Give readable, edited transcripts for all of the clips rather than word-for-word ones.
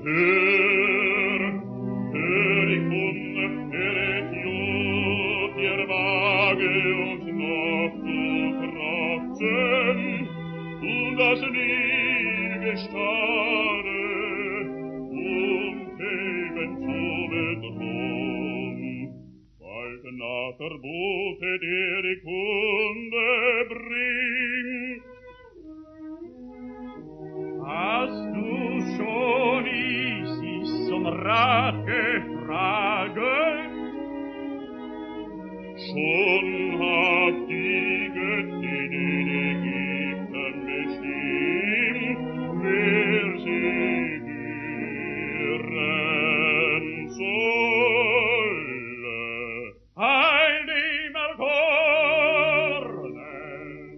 hör ich höret Jod, ihr Wage und Nacht und Trapsen, und das Niedergestarre, und eben zu bedrohen, bald nach der Bote, der die Kunde bringt. Hast du schon Isis zum Rat gefragt? Schon habt die Göttin in Ägypten bestimmt, wer sie hören solle. Heil dem Erkornen!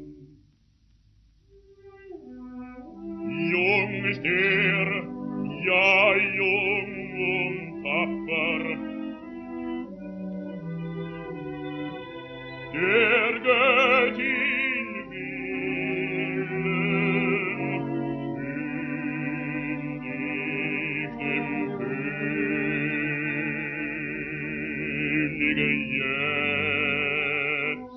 Jung ist ja jung und tapfer, der Göttin Willen, kündigt dem Könige jetzt.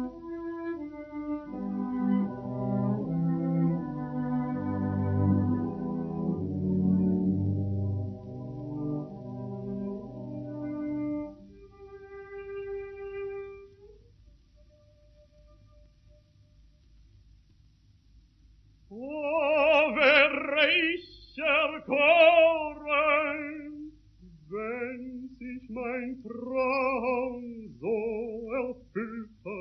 Erkoren, wenn sich mein Traum so erfüllte.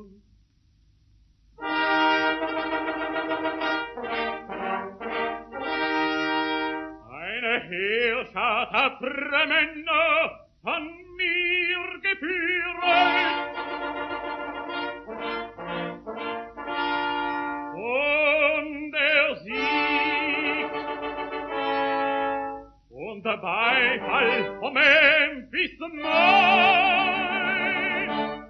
Eine Heerschar tapfere Männer von mir geführet, und der Sieg und der Beifall vom Memphis mein.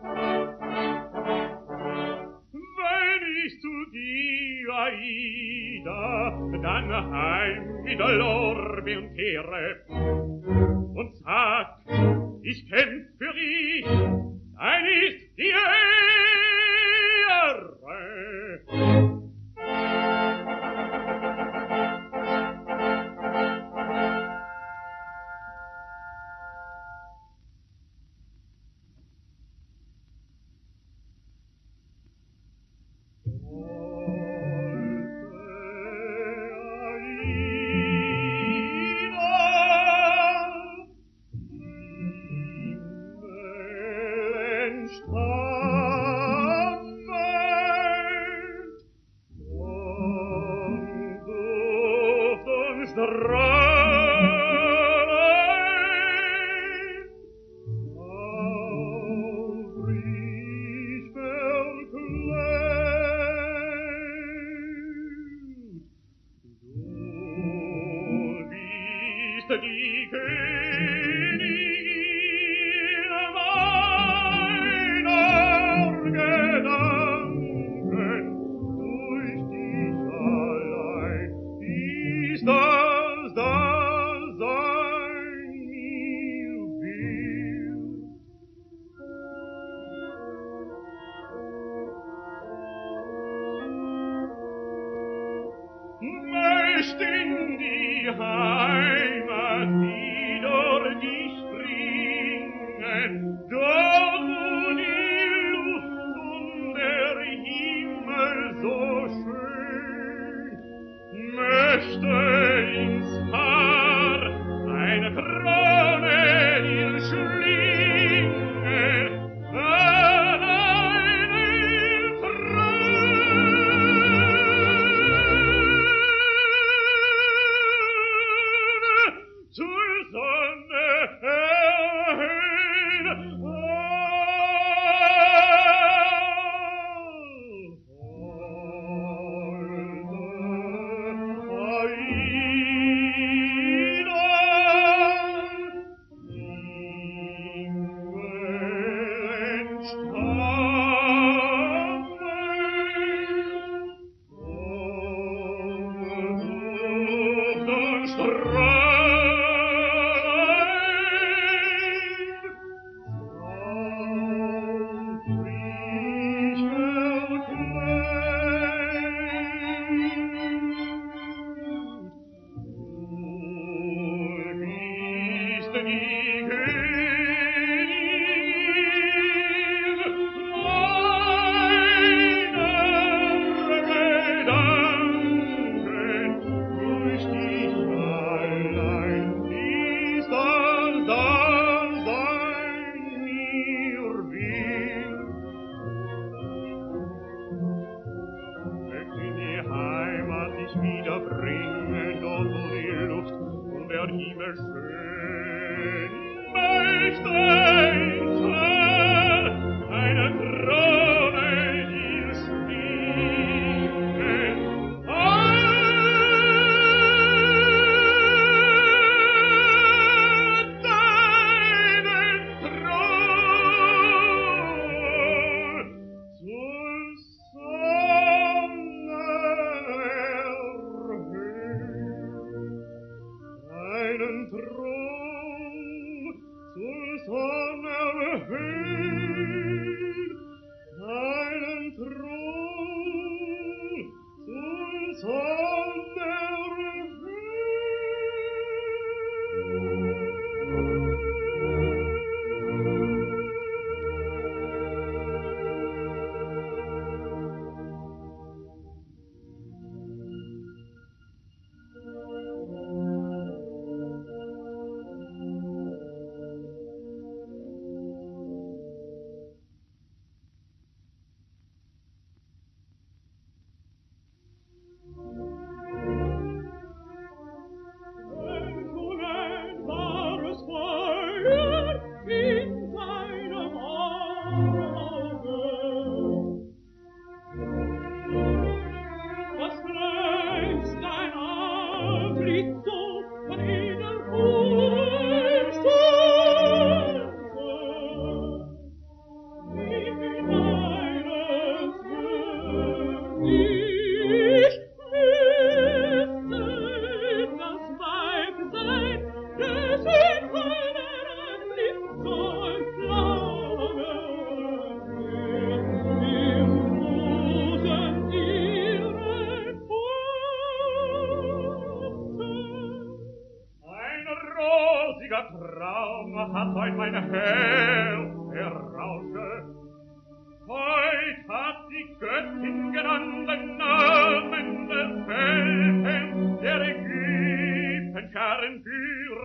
Wenn ich zu dir, Aida, dann heim wieder Lorbeeren kehre und sag, ich kämpf für dich, dein ist die Ehre. Die Königin meiner Gedanken, durch dich allein ist das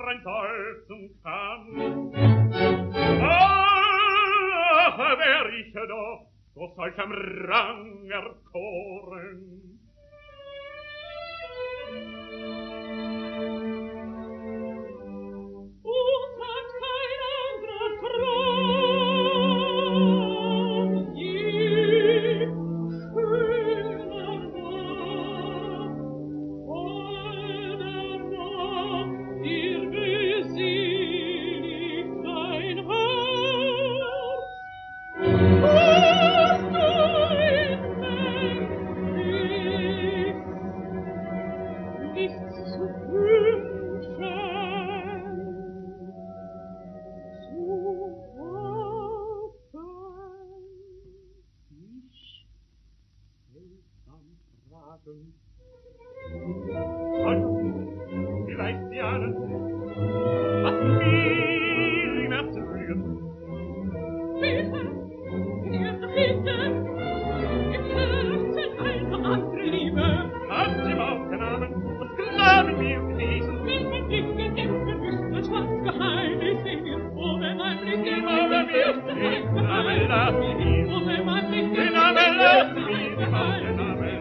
ein Seufzen kann. Ach, wär ich doch zu solchem Rang erkoren. Vielleicht die ahnen, was mir im Herzen rührt. Bitte, im Herzen eine andere Liebe. Hat sie im Aufgenommen, was glauben wir gewesen? Wenn mein Blick gedämpft wüsste, was Geheimnis in mir, oh, wenn mein Blick Name wüsste, was Name lass mir, oh, wenn mein Blick den Name lass mir, den Name lass mir.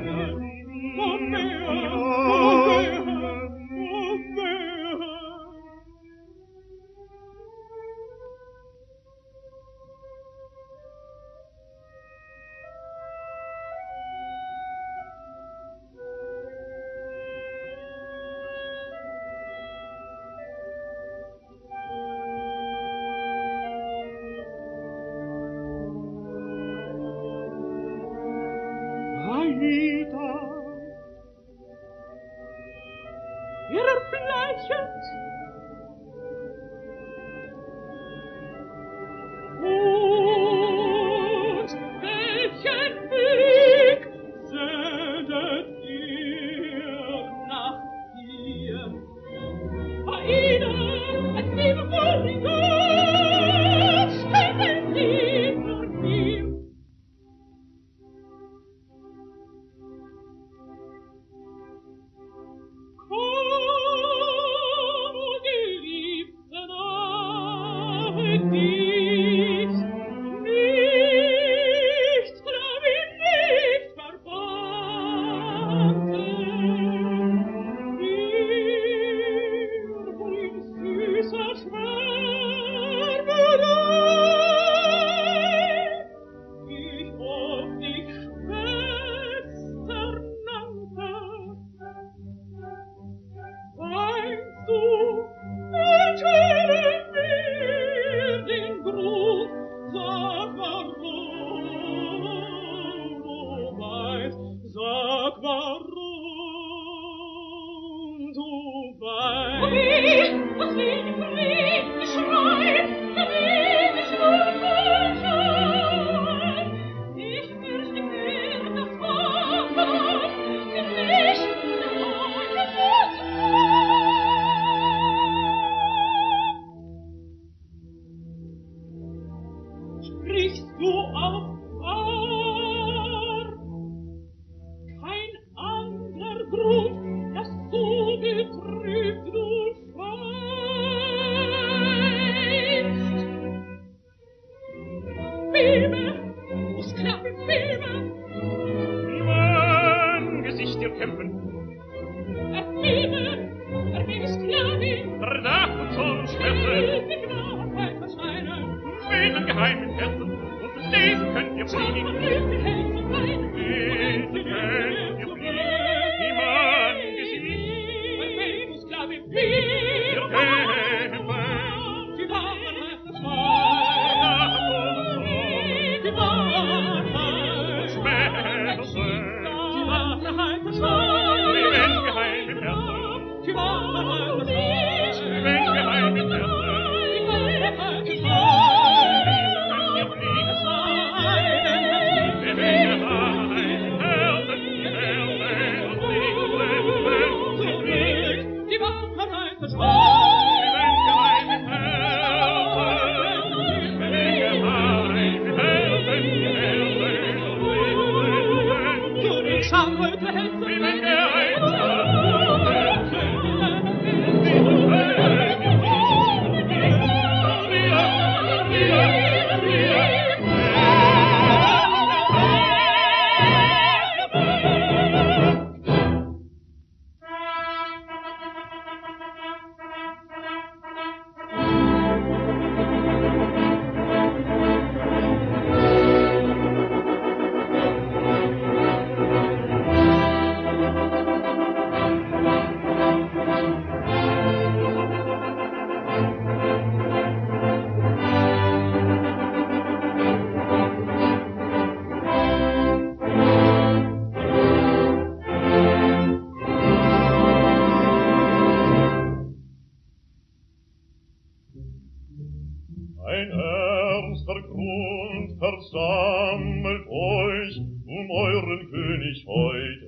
versammelt euch euren König heut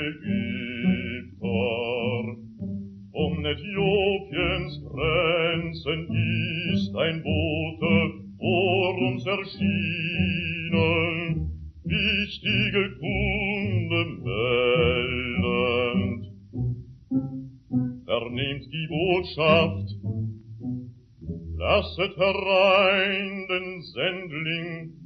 Ägypter. Äthiopiens Grenzen ist ein Bote vor uns erschienen, wichtige Kunde meldend. Vernehmt die Botschaft, lasset herein den Sendling.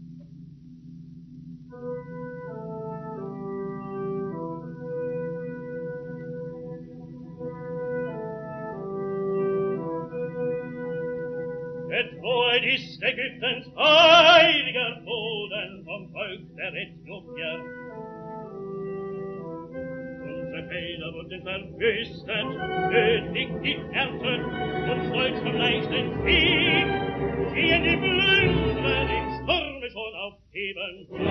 Betroet ist Ägyptens heiliger Boden vom Volk der Äthiopier. Unsere Felder wurden verwüstet, nötig die Ernte, und stolz vom leichten Krieg ziehen die Plünderer im Sturme schon aufheben.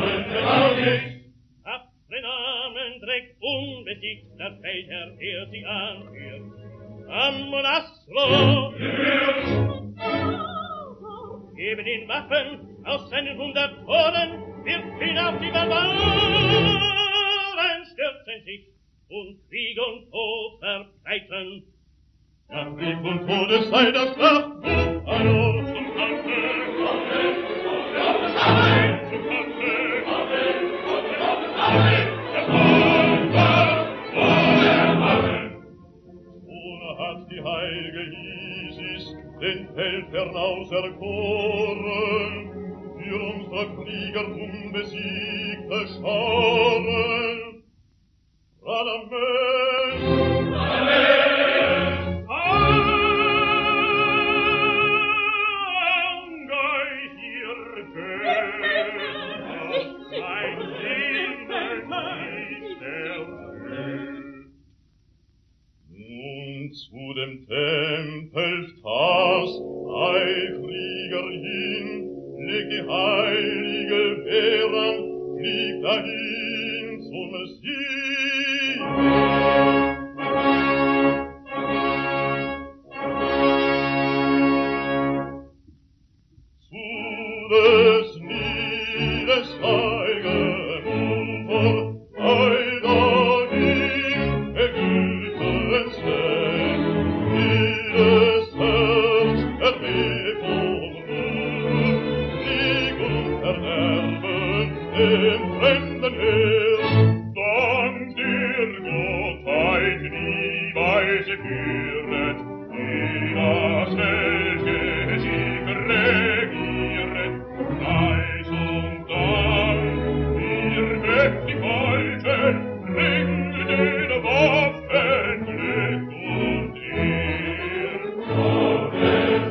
Tapfere Namen trägt unbesiegt der Feldherr, der sie anführt. Amonasro! Geben ihn Waffen aus seinen 100 Toren, wirft ihn auf die Barbaren, stürzen sich und Krieg und Tod verbreiten. Nach Krieg und Tode sei das Schlacht, Alor zum Kampfe, zum Kampfe, Ohne hat die heilige Isis den Feldherrn auserkoren, für unsere Krieger unbesiegte Scharen. Radames! Angreich ihr Götter, mein Leben ist erfüllt. Nun zu dem Tempel Phthas, Krieger hin, leg die heilige Beran, flieg dahin zum Sieg. Zu des Niles heiligen Ufer, dahin, Ägyptens Weg, jedes Herz erhebt und ruht, Krieg und Verderben dem fremden Heer. Dank dir Gottheit die Weise führet, die das welche Sieg regieret. Preis und Dank, wir mächtig Volken, bringt den Waffen Glück und Ehr. Gottes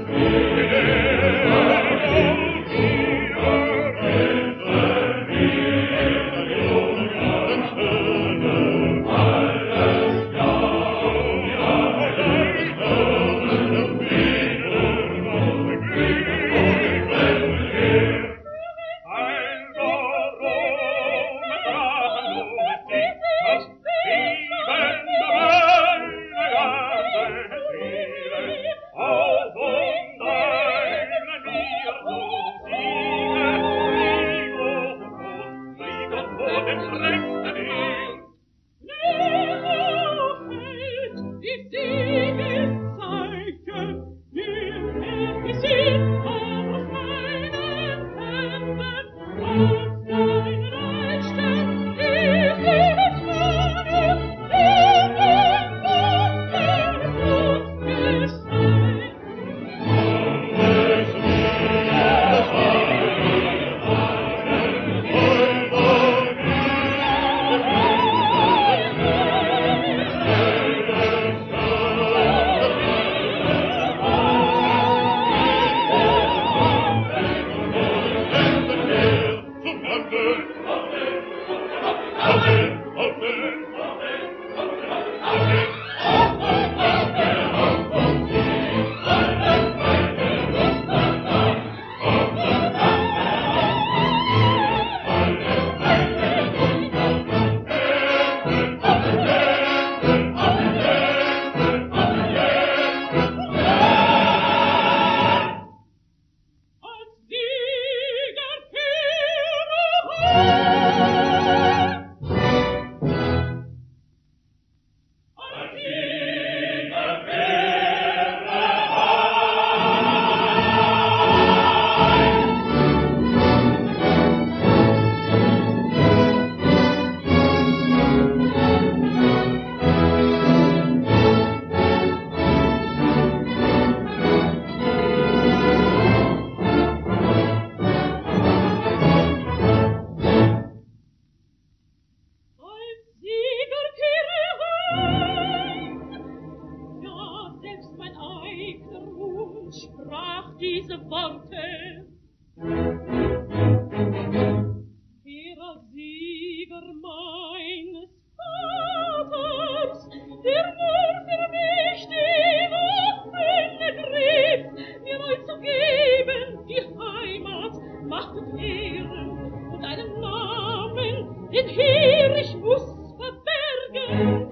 Ehren und einen Namen, den hier ich muss verbergen.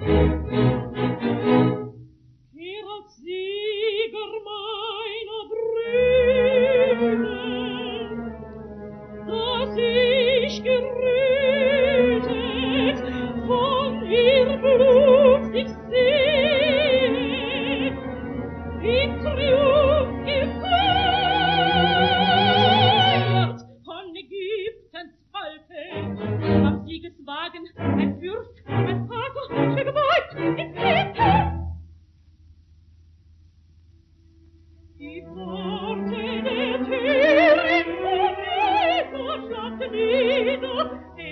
Kehr als Sieger meiner Brüder, dass ich gerühtet von ihr Blut dich sehe, in Triumph gefeiert von Ägyptens Volke, am Siegeswagen ein Fürst, ein Vater, der geweiht in Kreta. Die Pforte der Türen von Eva schlagte nieder,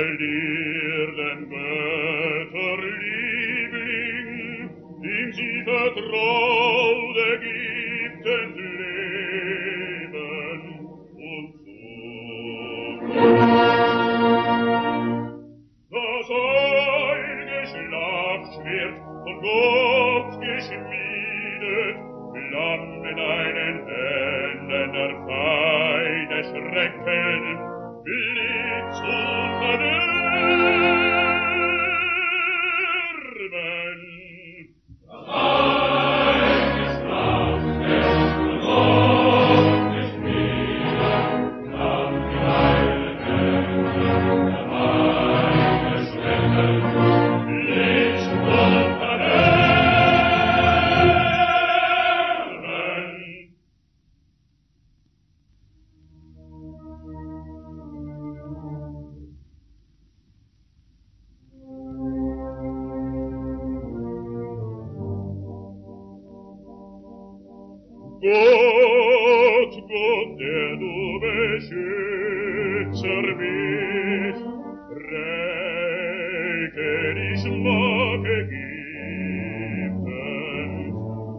Weil dir den Götterliebling, dem sie vertraute, gibt Leben und das heilge Schlagschwert von Gott geschmiedet, flammt in deinen Händen der feine Schrecken, Blitz und Verderben. Das heilge Schlagschwert von Gott geschmiedet, flammt in deinen Händen der feine Schrecken, Blitz und Verderben. Gott, Gott, der du Beschützer bist, reiche die Schmacke geben,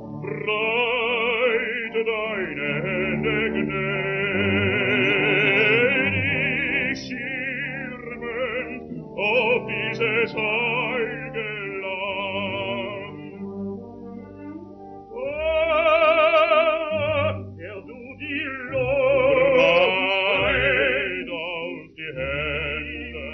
breite deine Hände gnädig schirmen auf dieses heilge Land. Der du die Lord breit auf die Hände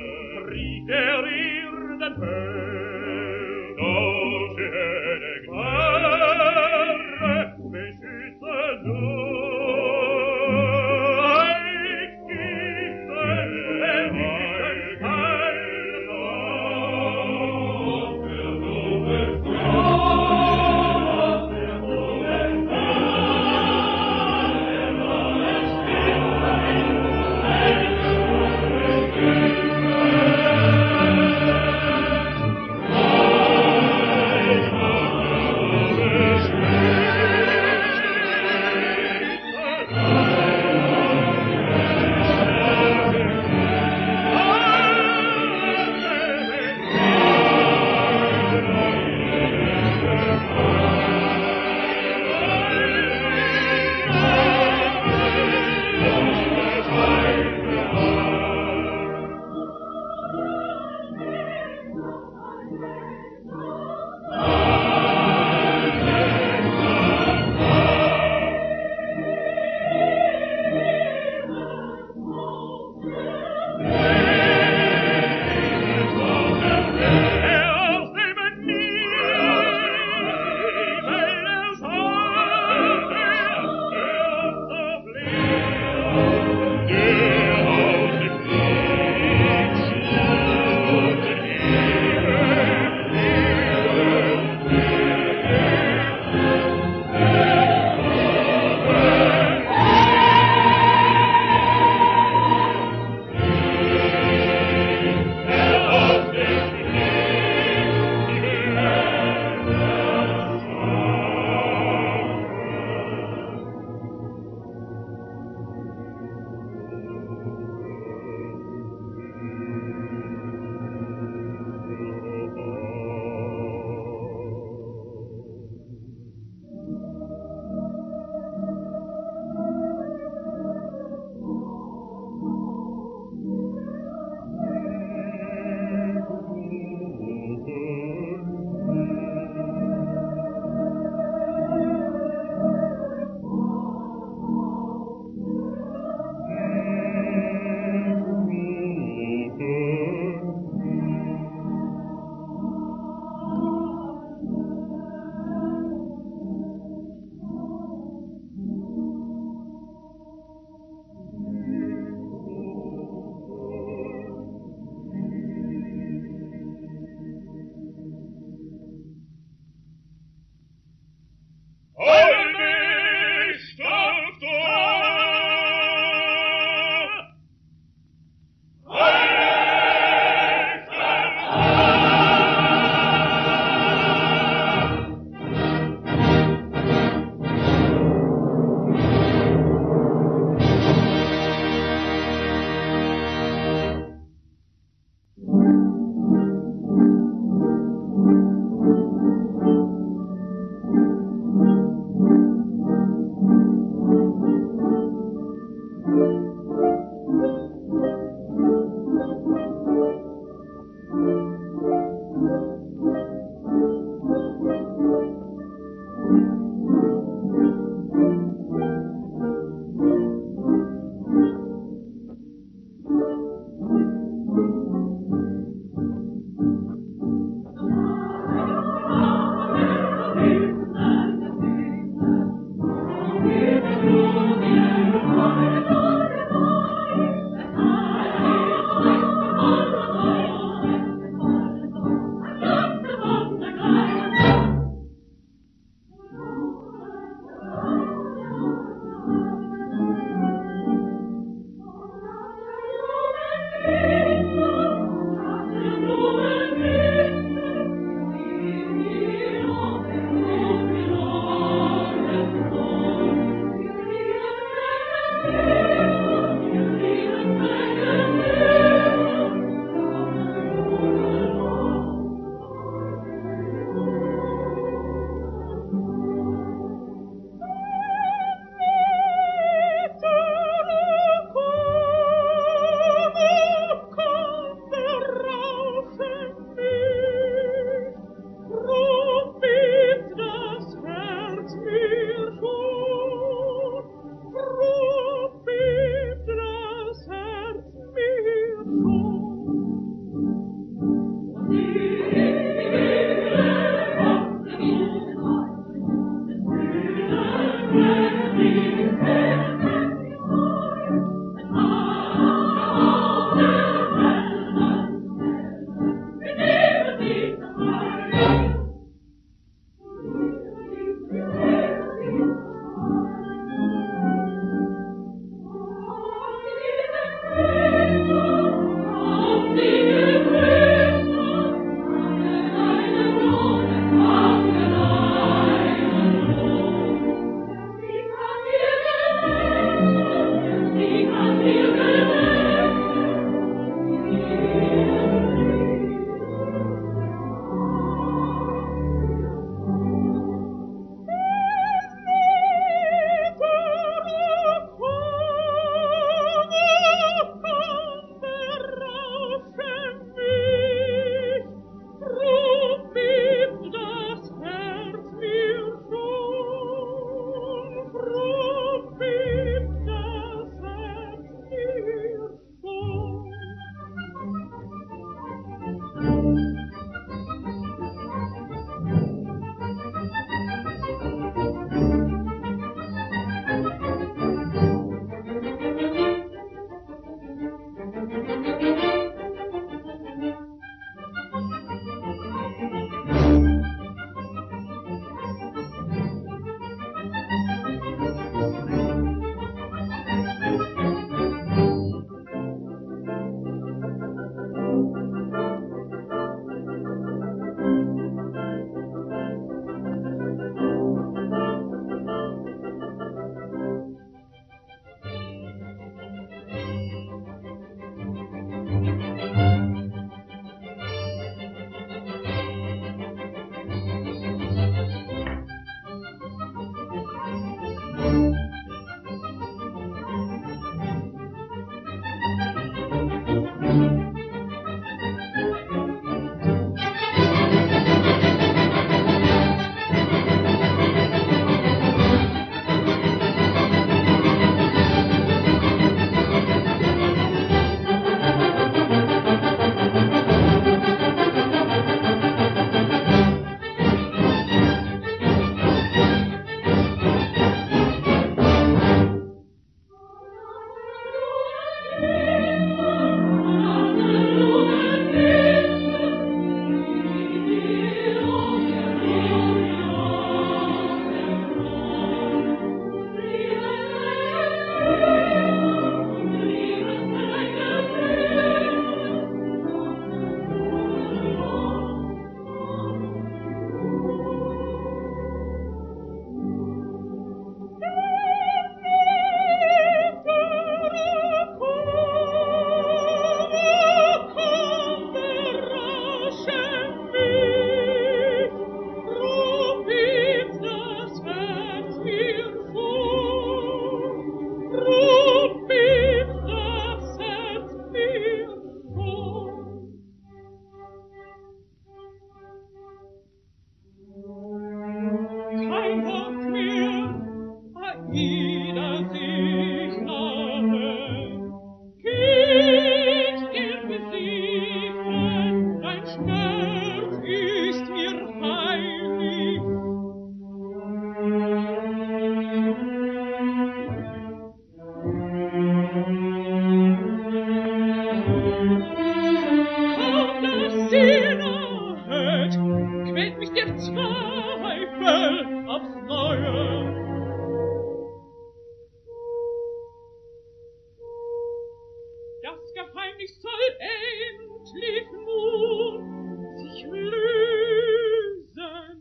das Geheimnis soll endlich nun sich lösen.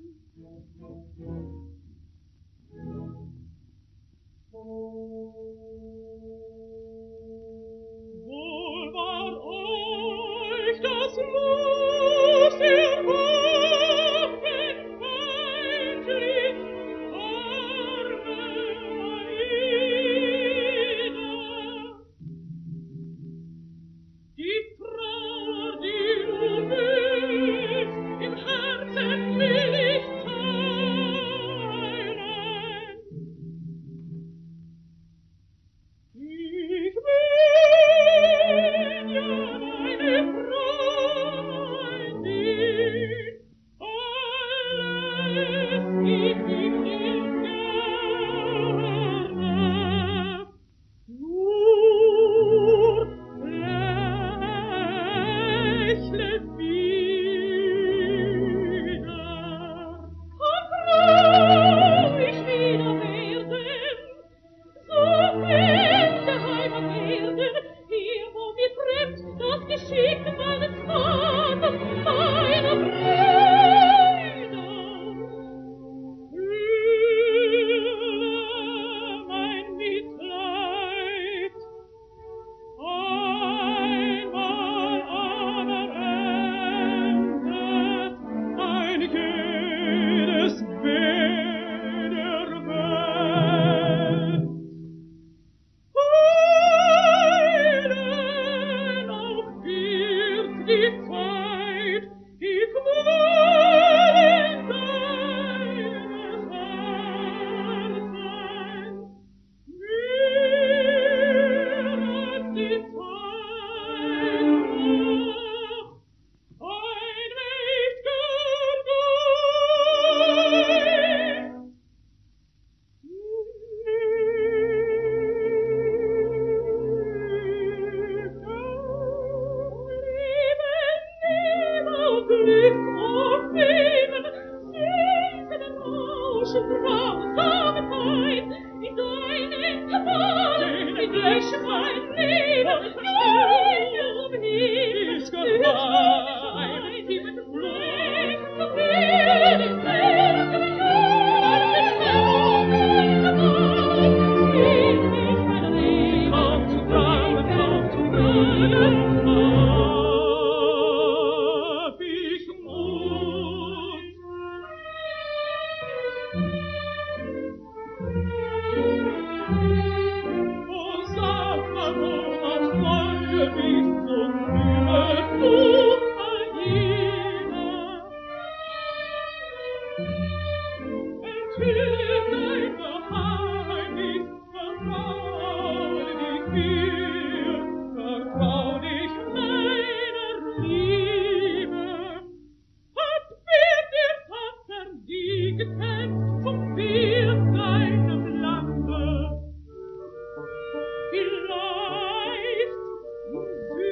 Wohl war euch das Los erhoffen, feindlich, arme Aida. Die Trauer, die du willst, im Herzen will ich teilen. Ich bin ja deine Freundin, alles gibt ich dir gerne. Nur lächle wieder, und traurig wieder werden, so fremde Heimat werden, hier wo mir fremd das Geschick meines Vaters, meiner Brüder. Fühle mein Mitleid, einmal aber endet ein jedes Bäderwelt. Heilen auch wird die Zeit, die Qualen deines Herzens. Während die Zeit noch ein mächt'ger Geist Glück und Leben, süßen Rausch und grausame Pein, in deinen Qualen lösch mein Leben, nur ist gemein, die mit Blut verwirrt, vertrau dich meiner Liebe. Hat wer der Vater die gekämpft zum Bild deinem Lande? Vielleicht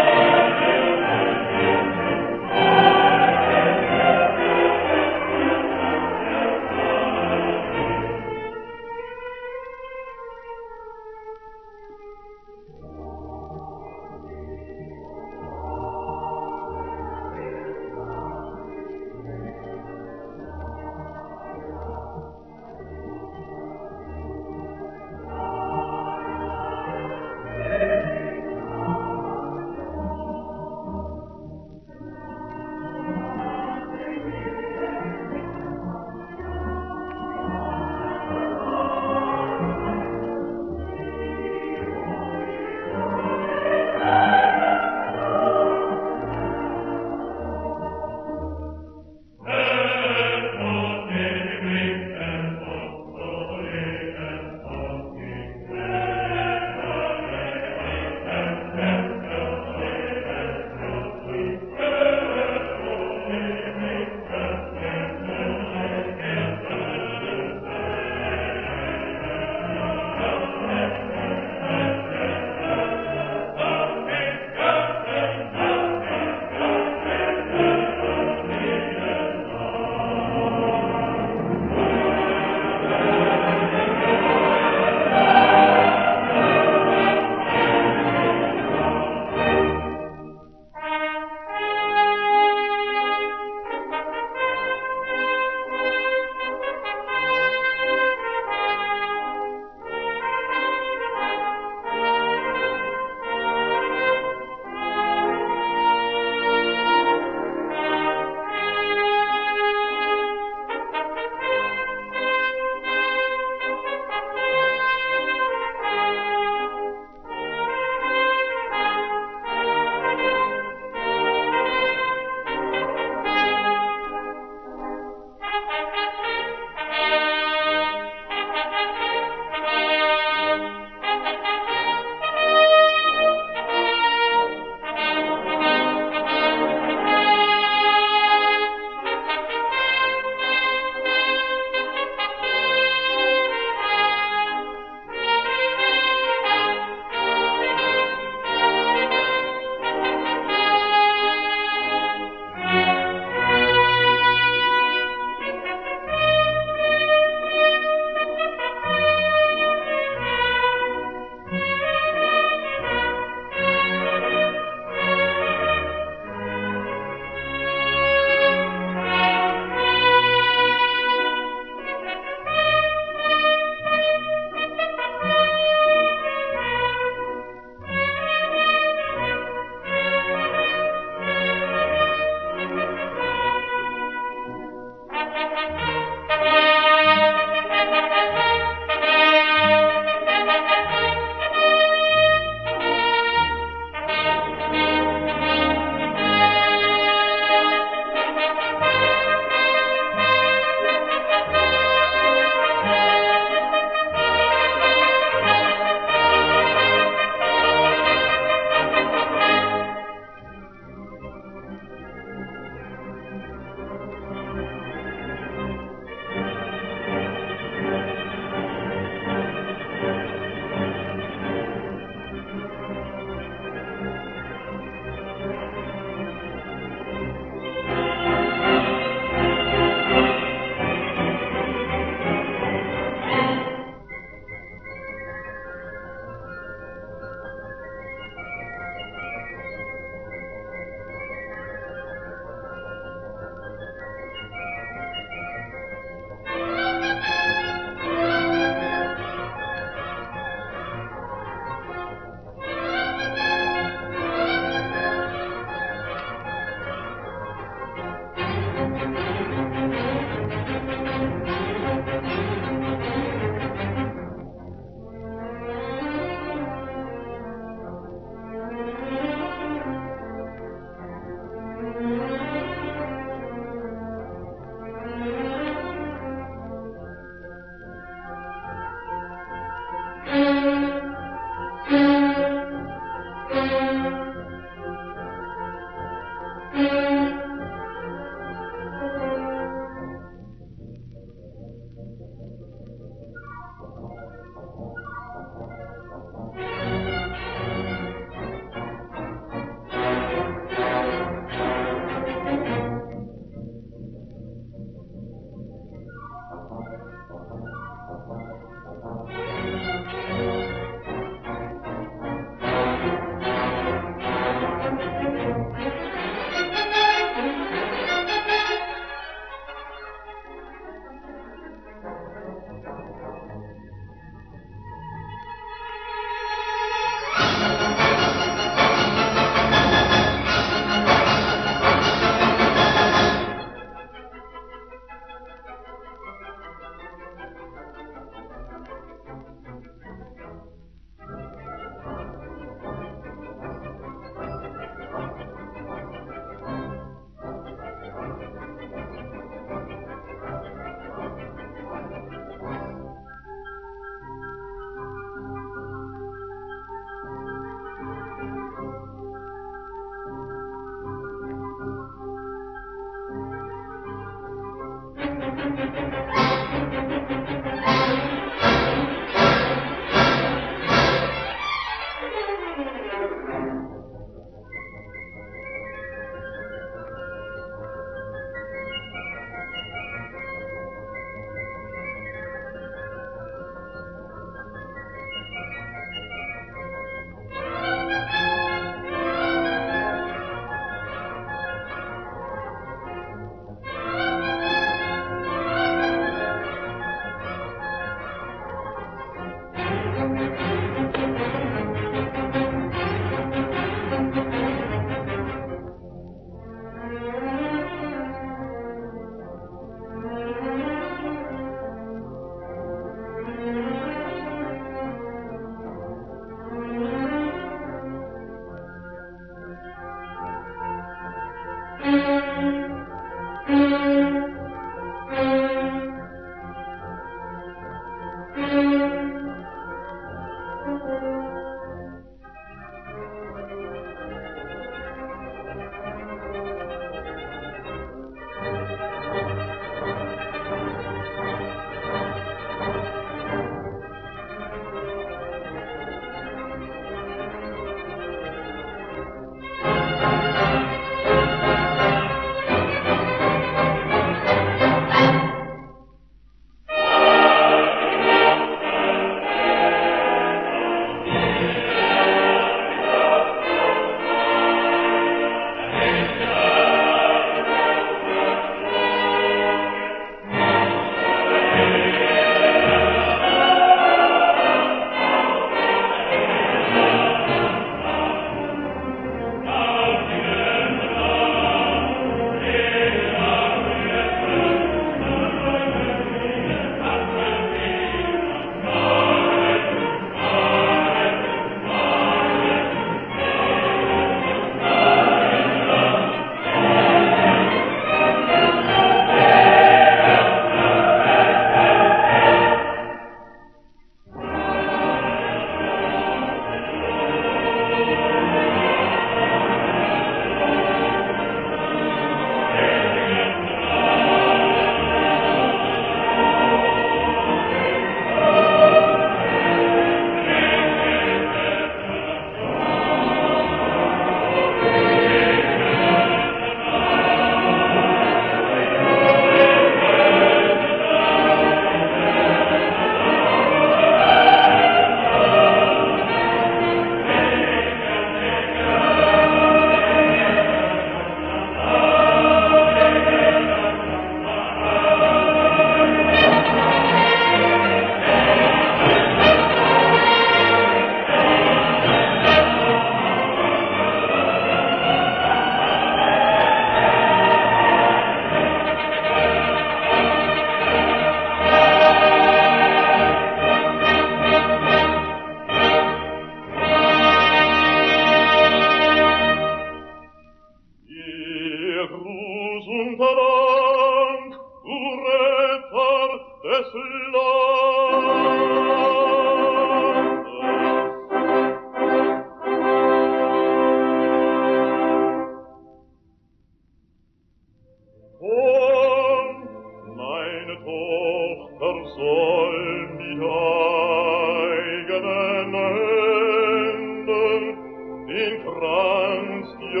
wir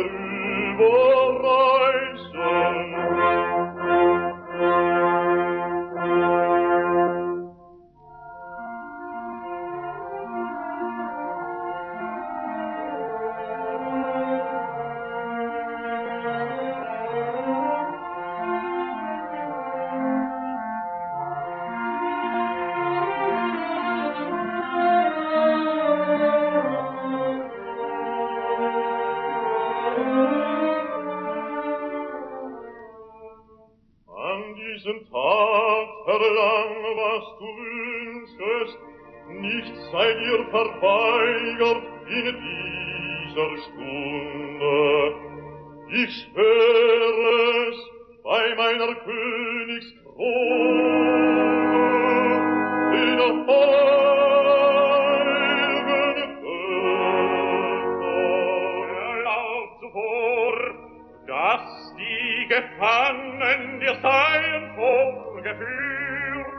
überreißen. Diesen Tag verlang, was du wünschest, nichts sei dir verweigert in dieser Stunde. Ich schwöre es bei meiner Königskrone, den heiligen Götter. Erlaubt zuvor, dass die Gefangenen dir seien vorgeführt.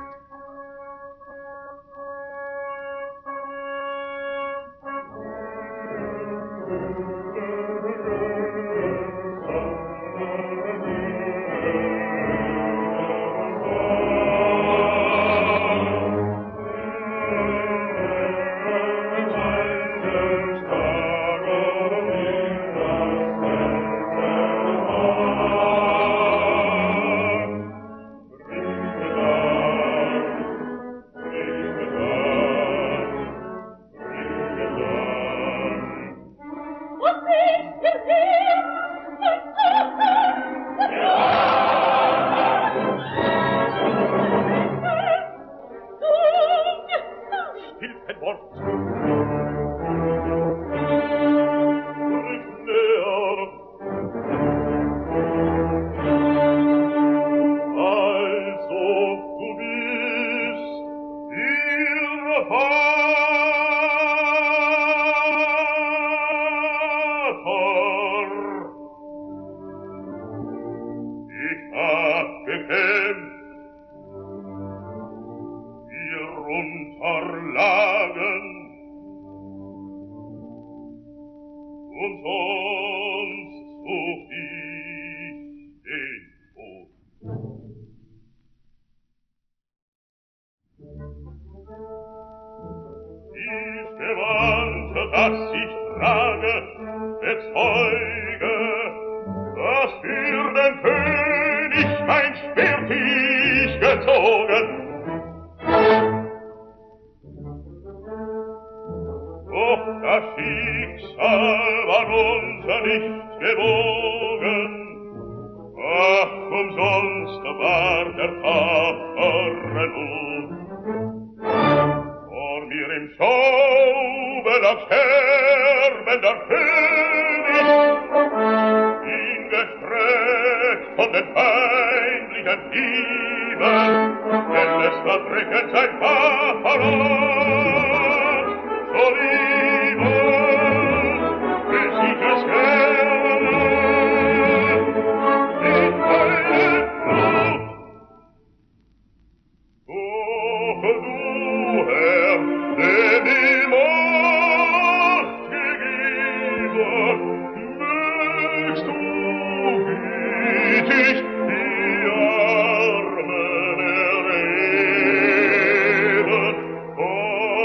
Oh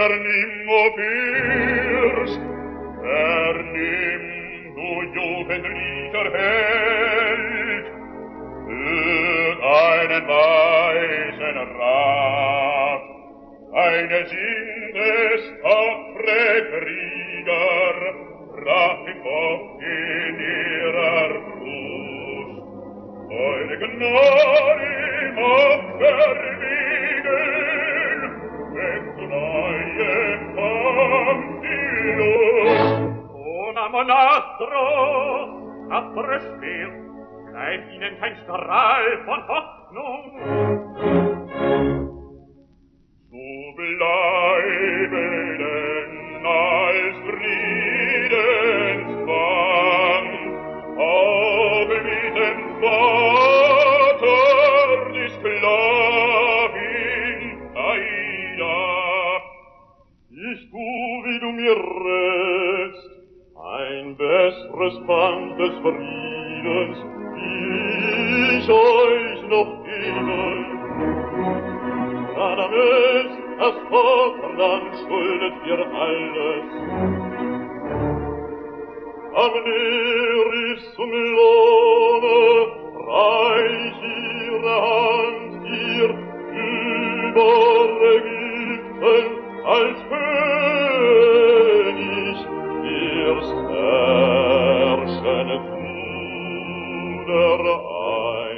Vernimm, o Fürst, vernimm, du jugendlicher Held, für einen weisen Rat, eine Sinnes tapfre Krieger, brach im Kopf in ihrer Brust. Eure Gnade im Opfer wiegen, wenn zu neuem kommt die Lust. Una Monastro, tapferes Schwert, bleibt ihnen kein Strahl von Hoffnung. So bleibe denn als Friedensband, habe mit dem Vater die Sklavin Aida. Ich tu, wie du mir rätst, ein besseres Band des Friedens, wie ich euch noch gebe. Radames, das Vaterland schuldet dir alles. Abner ist zum Lohne, reich ihre Hand dir über Ägypten als König wirst herrschen du der ein.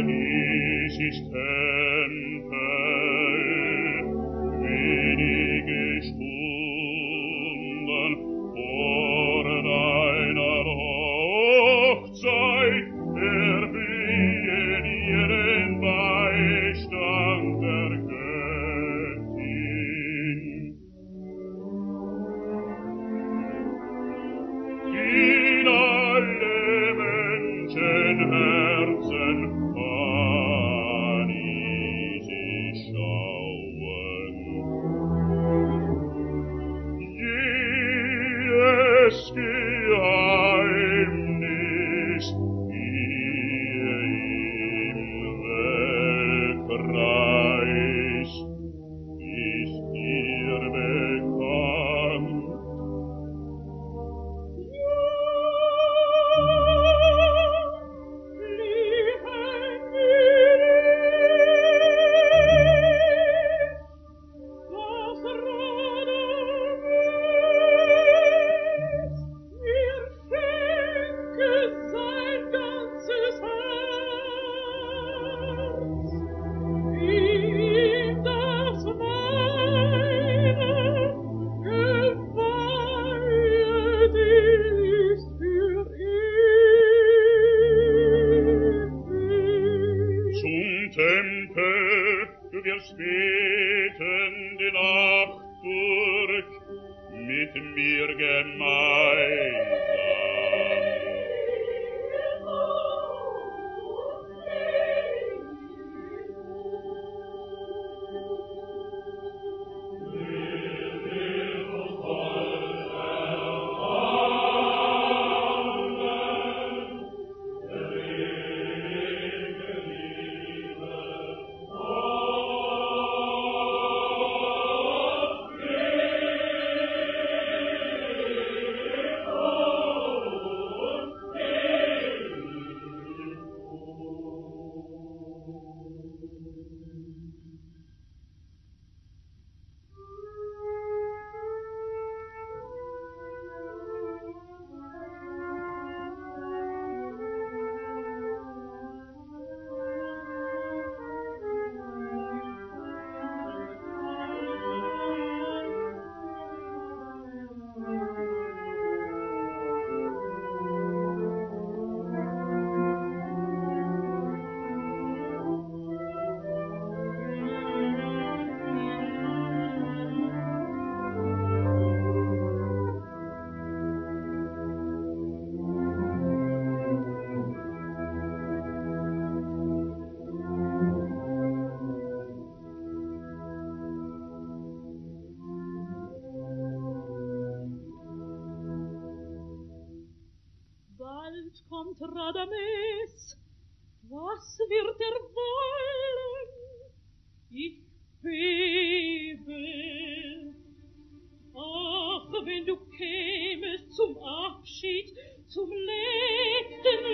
dies ist Tempel, wenige Stunden vor deiner Hochzeit erbringen ihr den Beistand der Göttin. In alle Menschenherzen kann ich sie schauen. Jedes Geheimnis hier im Weltkreis ist dir bekannt. Du wirst beten die Nacht durch mit mir gemeinsam. Kommt Radames, was wird wollen? Ich bebe. Ach, wenn du kämest zum Abschied, zum letzten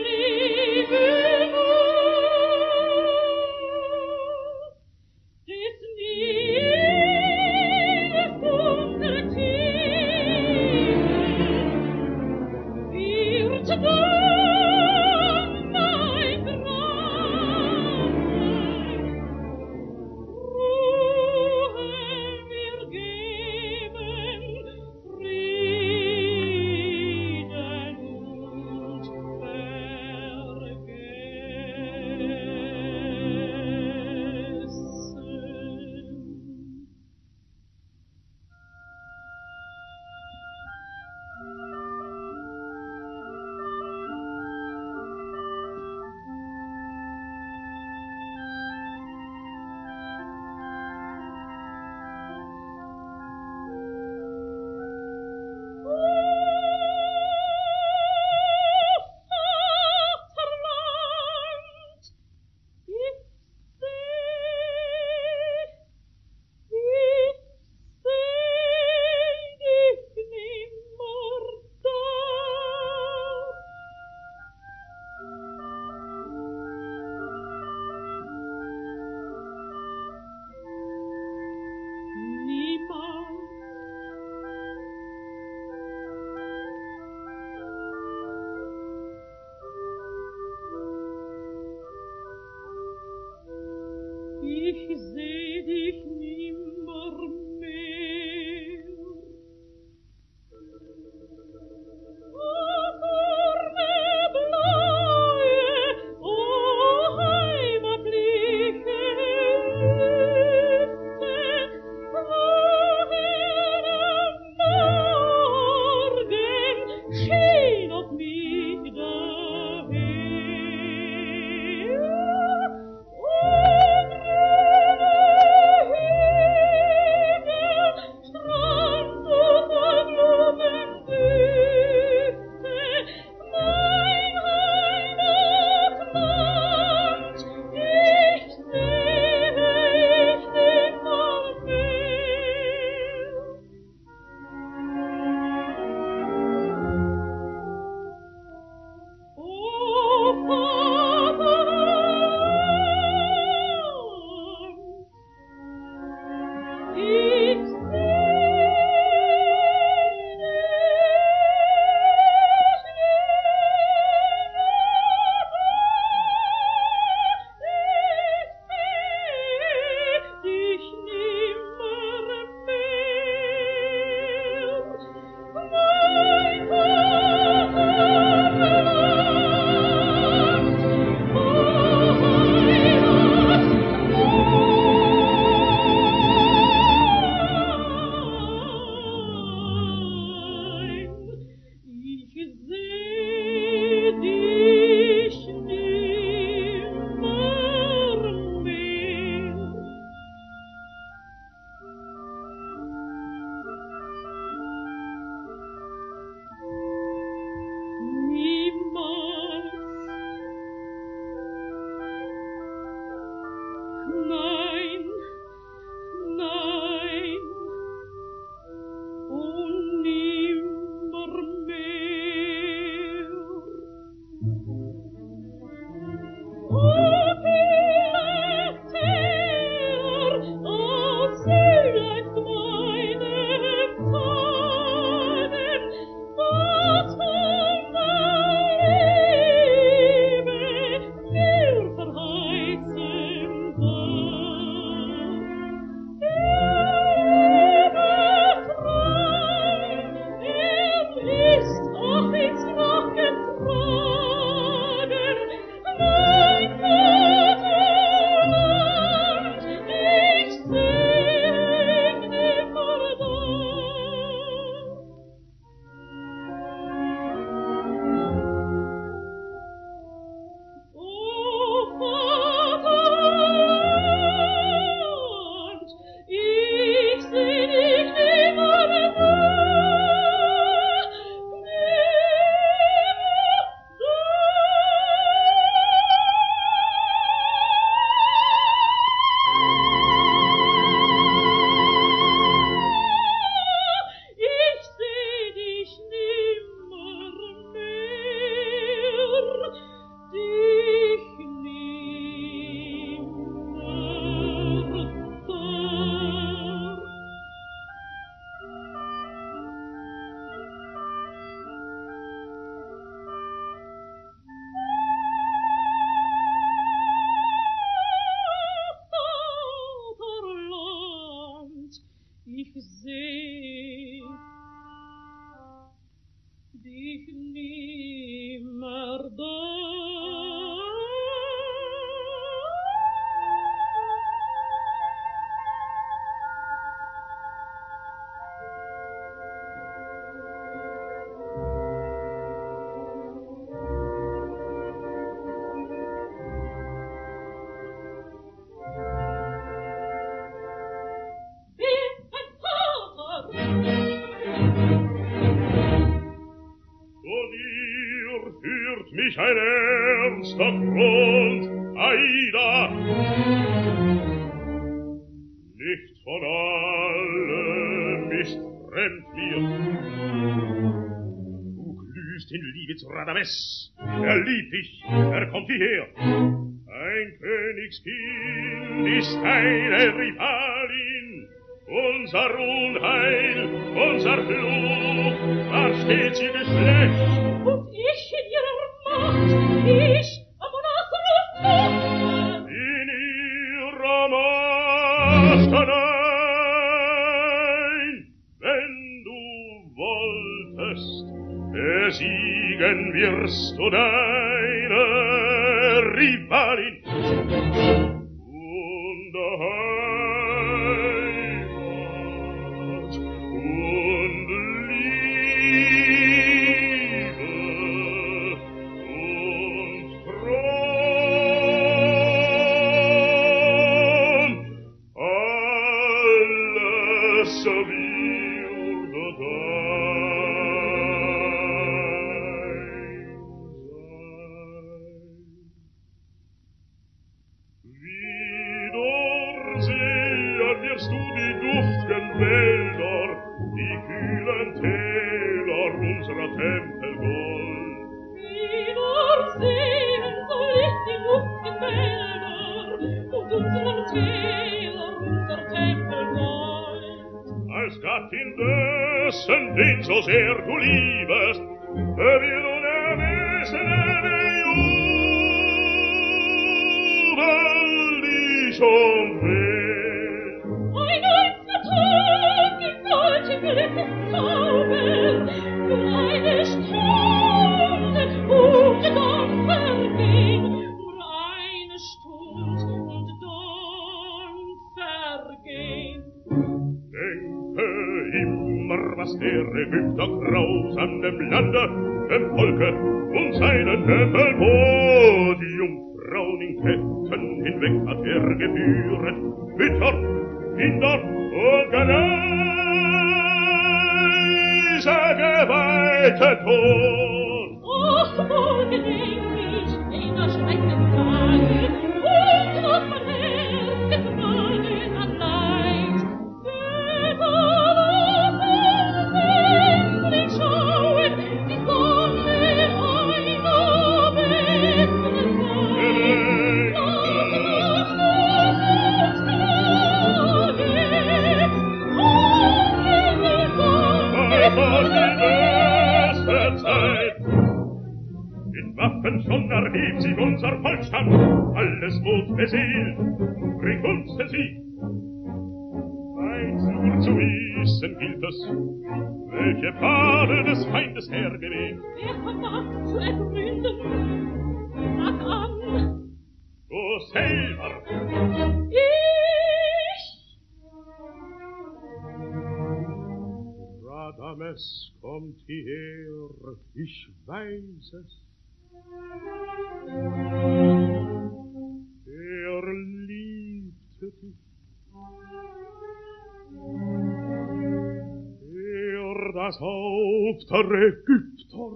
Lebewohl, des Nils dunkle Tiefen wird Frieden und Vergessen. Ein ernster Grund, Aida. Nichts von allem ist fremd mir. Du glühst in Liebe zu Radames. Liebt dich, kommt hierher. Ein Königskind ist eine Rivalin. Unser Unheil, unser Fluch, versteht sie Geschlecht. Und ich in ihrer Macht, ich, Amonasros Tochter. In ihrer dann wirst du deine Rivalin und Heimat und Liebe und Thron, alles würde dein sein. Wieder sehen wirst du die duftigen Wälder, die kühlen Täler unserer Tempel gold. Wieder sehen soll ich die duftigen Wälder und unsere Täler, unser Tempel gold. Als Gattin dessen, den so sehr du liebest, wir nun ermessene Jubel dich umweht. Ein einziger Tag ist solche Glückeszauber, nur eine Stunde und dann verging, nur eine Stunde und dann verging. Denke immer, was der Ägypter grausam dem Lande, dem Volke und seinen Tempeln, wo die Jungfrauen in Ketten hinweg hat geführet, Mütter, Kinder und Greise geweihte Tod. Ach, wohl gedenk ich jener schrecklichen Tage, und was mein Herz getragen an Leid. Väterlich schauen, die Sonne einer besseren Zeit. In Waffen schon erhebt sich unser Volksstand, alles Mut beseelt, bringt uns den Sieg. Eins nur zu wissen gilt es, welche Pfade des Feindes hergelegt. Wer vermag zu ergründen? Sag an. Du selber. Ich. Radames kommt hierher, ich weiß es. Er liebte dich. Das Haupt der Ägypter.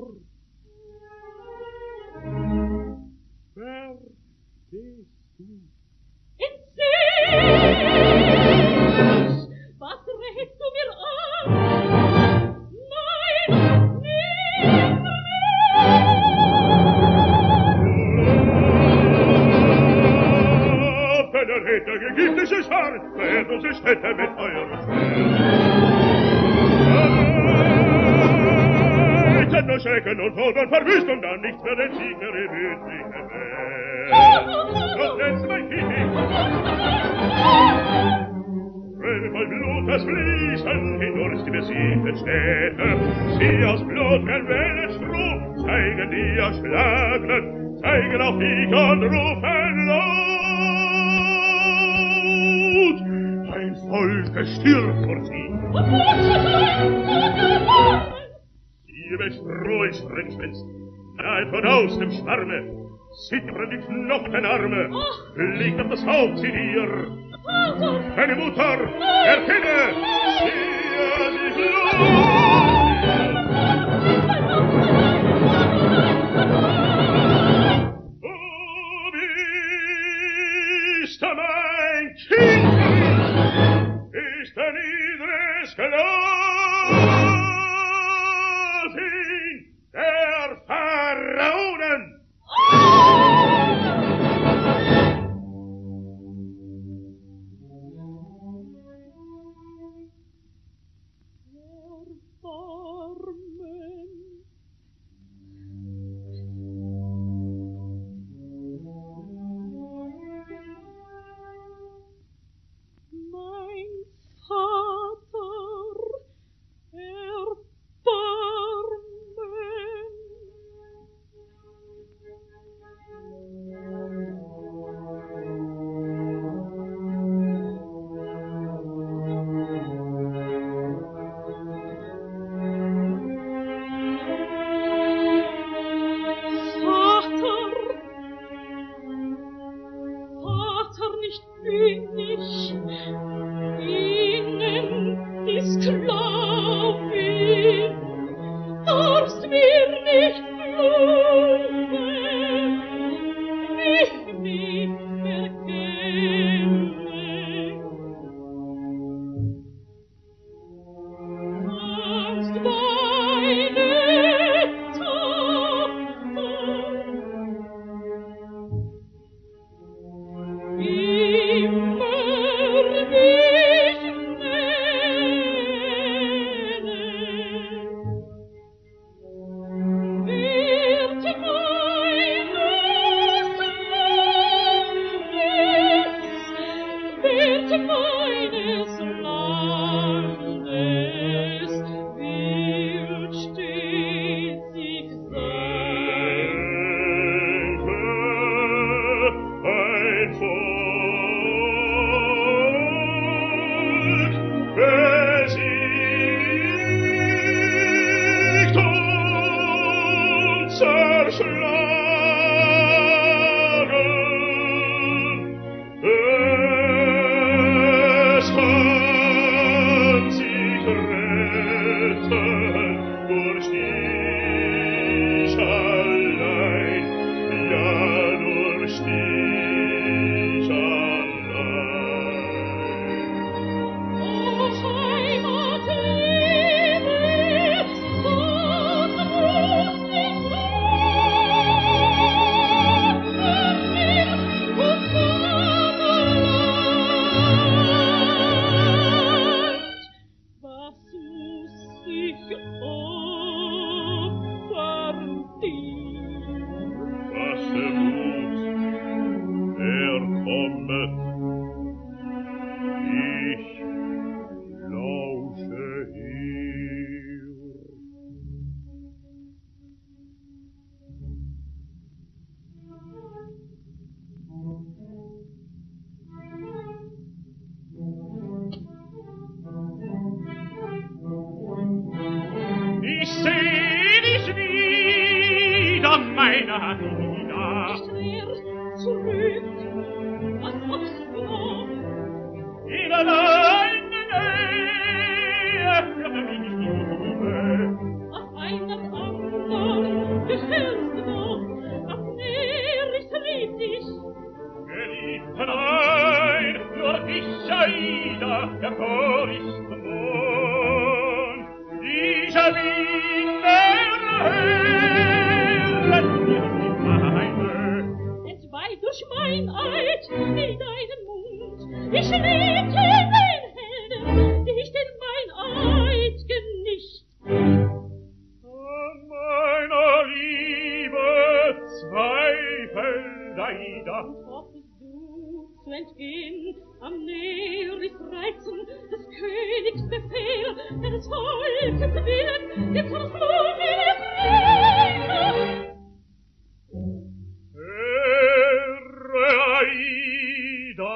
Verstehst du? Erzähl's! Was rätst du mir an? Nein, nicht! Wenn hätte gegiftisches Haar, wer uns es hätte mit eurer nur schrecken und Tod und Verwüst und dann nichts mehr den Sieg der Ewiglichen Welt. Doch jetzt mein Kind, voll Blut das Fließen hindurch die besiegten Städte, sie aus Blut Wellen Stroh, zeigen die Erschlagenen, zeigen auf dich und rufen laut. Ein Volk stirbt vor sie. Welch rohes Sprengschwänz, nahe von aus dem Schwarme, zittern die Knochenarme, liegt auf das Haupt sie dir. Deine Mutter, erkenne, siehe sie Blut. Du bist mein Kind, ist der niedere Sklav. Der Pharaonen! Mein Vater nicht bin ich ihnen die Sklavin, darfst mir nicht loben, mich nicht erkennen. Sonst meine Tochter immer mich nennen, wird meines Landes wird stetig sein. Ein Volk besiegt und zerschlagen. Es kann sich retten durch dich allein, ja, durch dich allein. O Heimat, liebe, was muss ich sagen, o Vaterland? Was muss ich opfern dir? Was kommet, ich lausche hier. Ich seh dich wieder, meine Anita. Nicht mehr zurück, was machst du noch? In deine Nähe führte mich die Liebe. Ach, einer anderen gehörst du noch, ach, ich lieb dich. Geliebte, nein, nur dich, Aida, der Choristen wohnt. Diese Wiener hören mir die Meine. Entweih durch mein Eid in deinen Mund. Ich liebte den Helden, nicht in mein Eid genischt. An meiner Liebe Zweifel leider. Hoffest du zu entgehen am Neris Reizen des Königs Befehl, des Volkes Willen, dem zerschlungenen Frieden? Aida.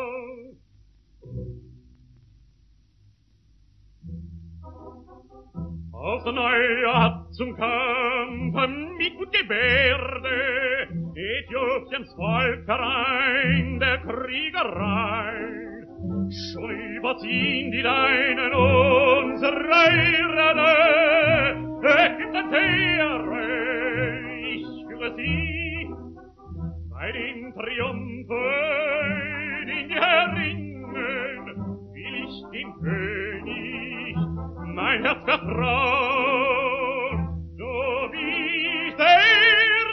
Auf der Neue hat zum Kampf mit gut Gebärde Äthiopiens Volk herein der Kriegerei. Schon überziehen die Deinen unsere Erde, Ägyptens Heere, ich führe sie bei den Triumphen in die Ringen, will ich dem König mein Herz vertrauen, so wie der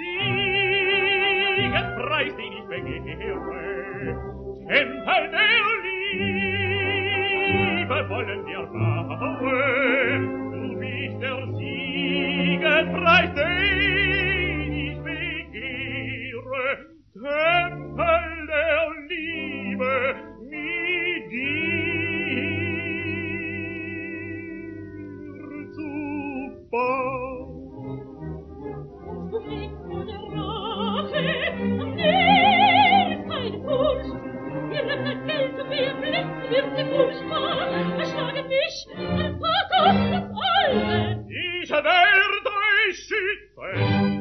Siegespreis, den ich begehre, Tempel der Liebe wollen wir bauen, so wie der Siegespreis, den ich begehre, Tempel der Liebe mit dir zu bauen. Du hegst vor der Rache, am Meer ist keine Furcht. Wir nehmen das Geld und wir blitz wird sie furchtbar. Erschlagen mich, mein Vater, das Alte. Ich werde euch schützen,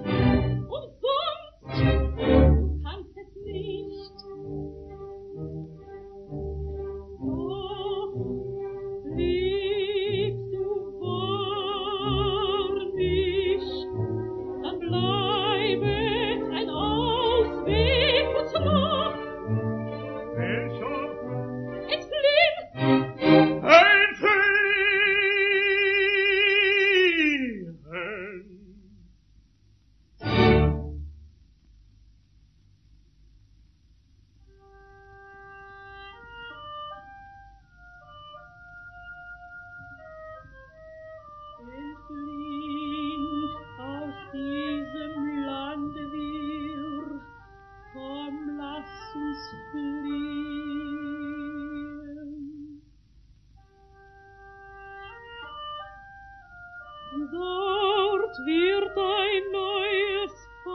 Dort wird ein neues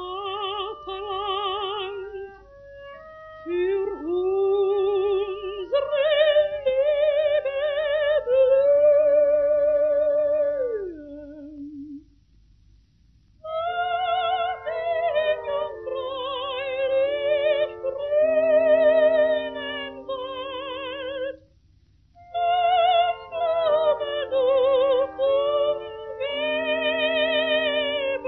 Vaterland für unsere Liebe blühen. Dahin jungfräulich grünen Wald, Blumenduft umgeben,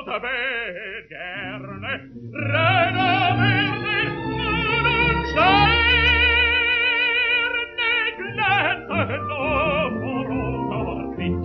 bet gerne, reiner Verde, nun Sterne glätten noch vor unser Blick.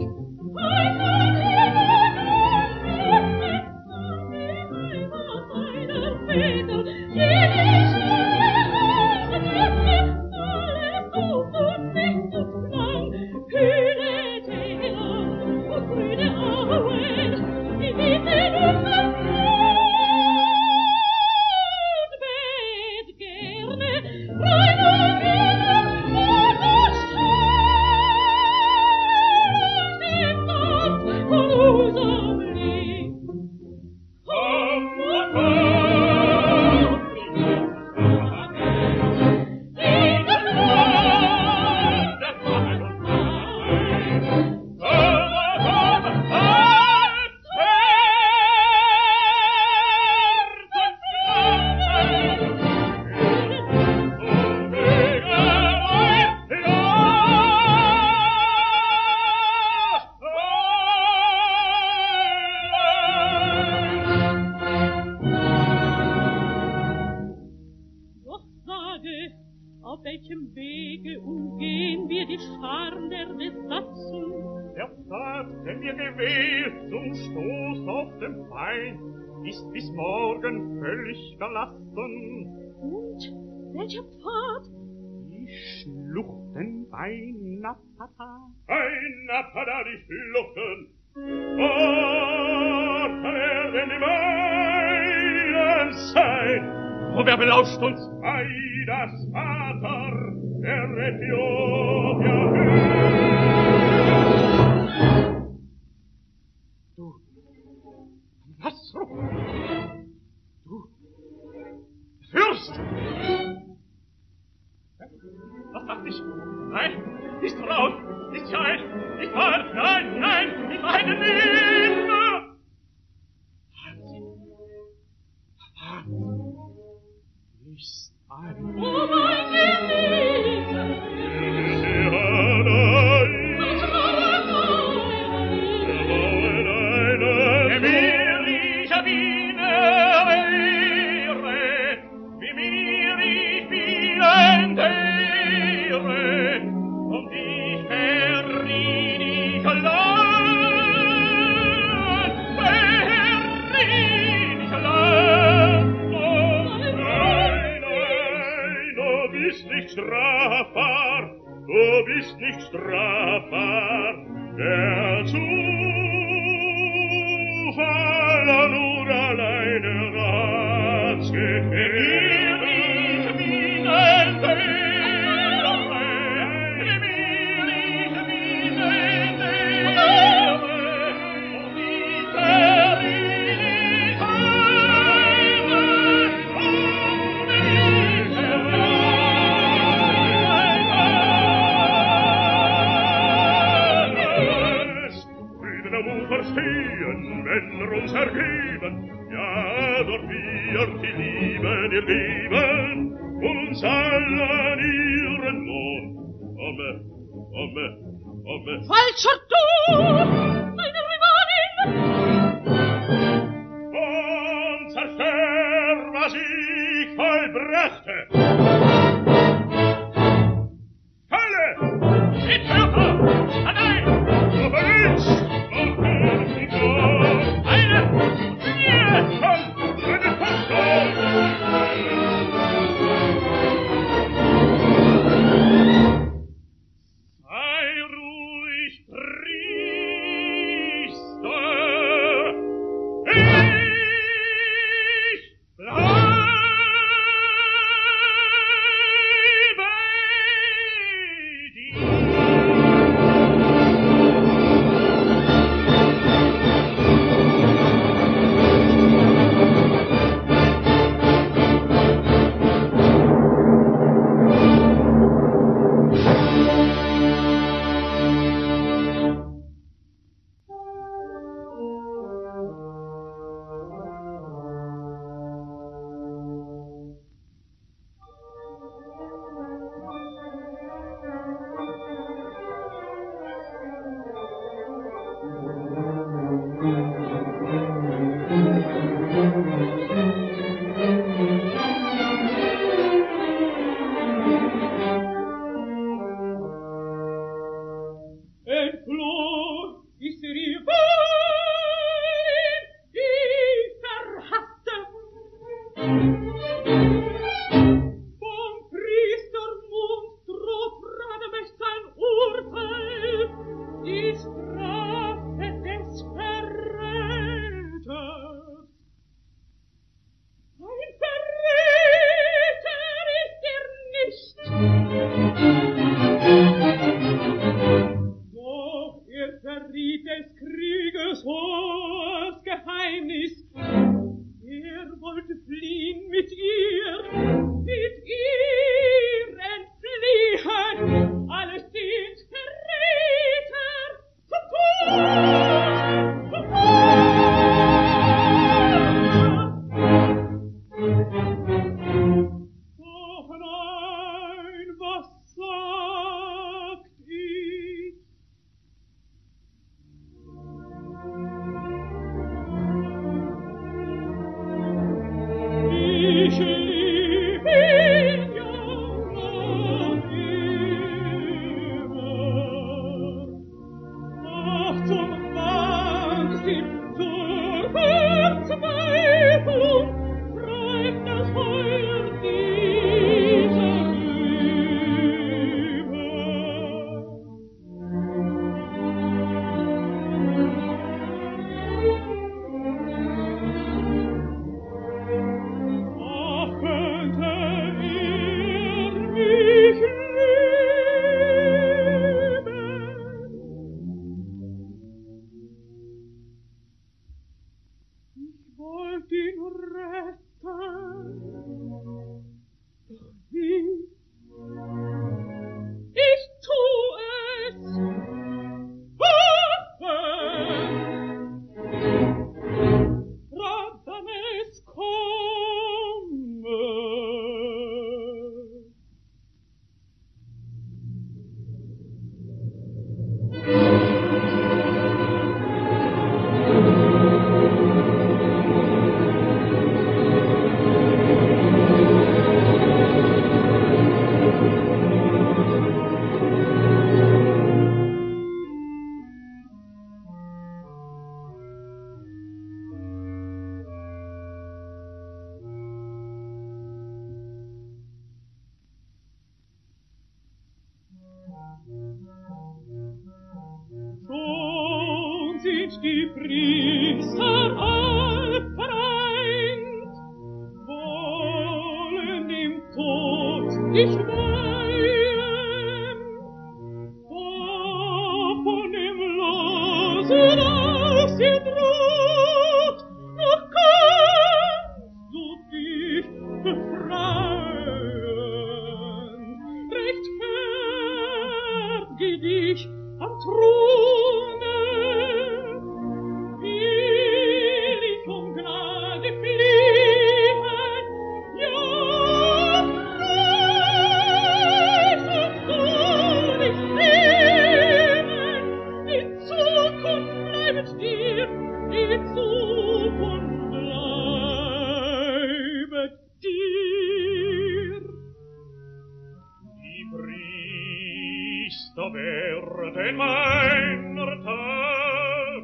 Ist bis morgen völlig verlassen. Und welcher Pfad? Die Schluchten bei Napata. Bei Napata die Schluchten. Dort werden die Meilen sein. Wo wer belauscht uns? Aidas Vater, der Äthiopier. Nasru! Du! Fürst! Was sagt ich? Nein! Ist Frauen! Ist Schein! Ist wahr! Nein! Nein! Ich meine nicht! Ist ein... Oh mein Geliebter! Strafbar, du bist nicht strafbar, der Zufall nur alleine Rats gefällt. Ich bin ein Teere, mir ich bin ein Teere, und die Teere ich heime, und ich verstehen, wenn uns ergeben, ja, dort wird die Liebe dir geben, uns allen ihren Lohn. Komme, komme, komme. Falscher du, meine Rivalin! Und zerstör, was ich vollbrachte. Falle! Mit Hörter! Allein! Aber jetzt! Eine! Vier! Komm! Eine Tochter! Sei ruhig, Priester! Ich wollt ihn retten, doch wie? Ich tu es! Raddames komme! Schon sind die Priester all vereint, wollen im Tod dich weihen, davon im Losen aus ihr droht, noch kannst du dich befreien. Rechtfertige dich am Throne, will ich um Gnade fliehen, ja, frei sollst du nicht leben, die Zukunft bleibt dir, die Zukunft bleibt dir. Die Priester werden meiner Tat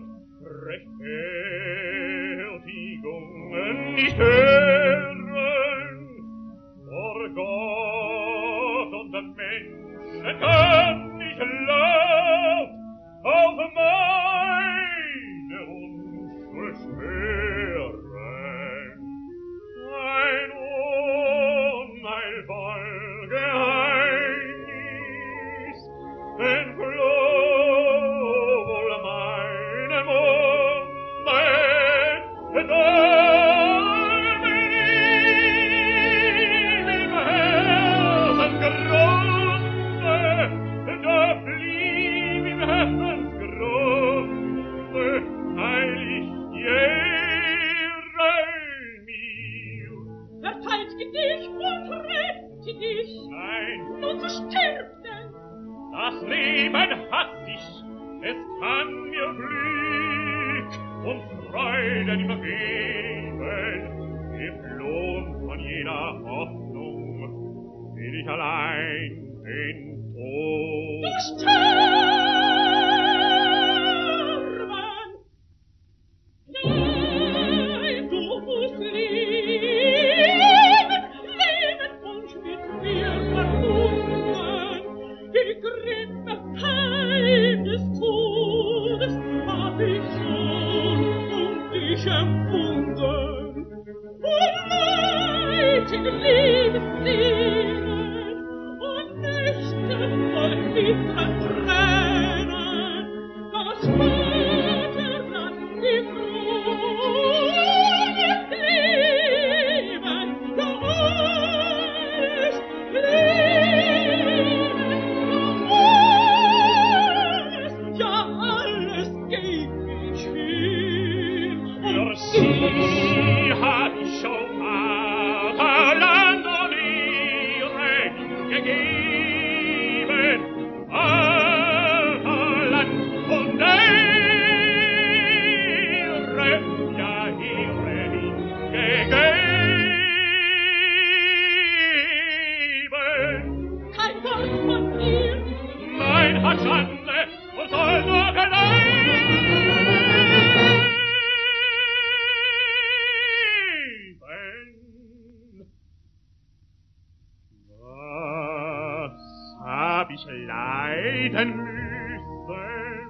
Rechtfertigungen nicht hören. Vor Gott und den Menschen kann ich laut auf meine Unschuld schwören. Ein unheilvoll Geheimnis entfloh wohl meinem Munde, da bin ich im Herzensgrunde, da blieb im Herzensgrunde heilig Ehre mir. Verteidige dich und rette dich, Nein, nun so stirb denn. das Leben hass ich, es kann mir Glück und Freude nicht vergeben. Geflohen von jeder Hoffnung will ich allein den Tod. Du sterben! Nein, du musst leben, leben und mit mir verbunden. Die Grimme Pein des Todes hab ich schon und dich empfunden. Unleidige Liebessehnen und Nächte voll bittern Tränen, das Vaterland, die Krone, Leben, ja alles, Leben, ja alles geb ich hin. Für sie hab ich schon Vaterland und ihre gegeben. Vaterland und ihre, ja ihre gegeben. Kein Wort von dir, Mein hat Schande und soll nur Was hab ich leiden müssen?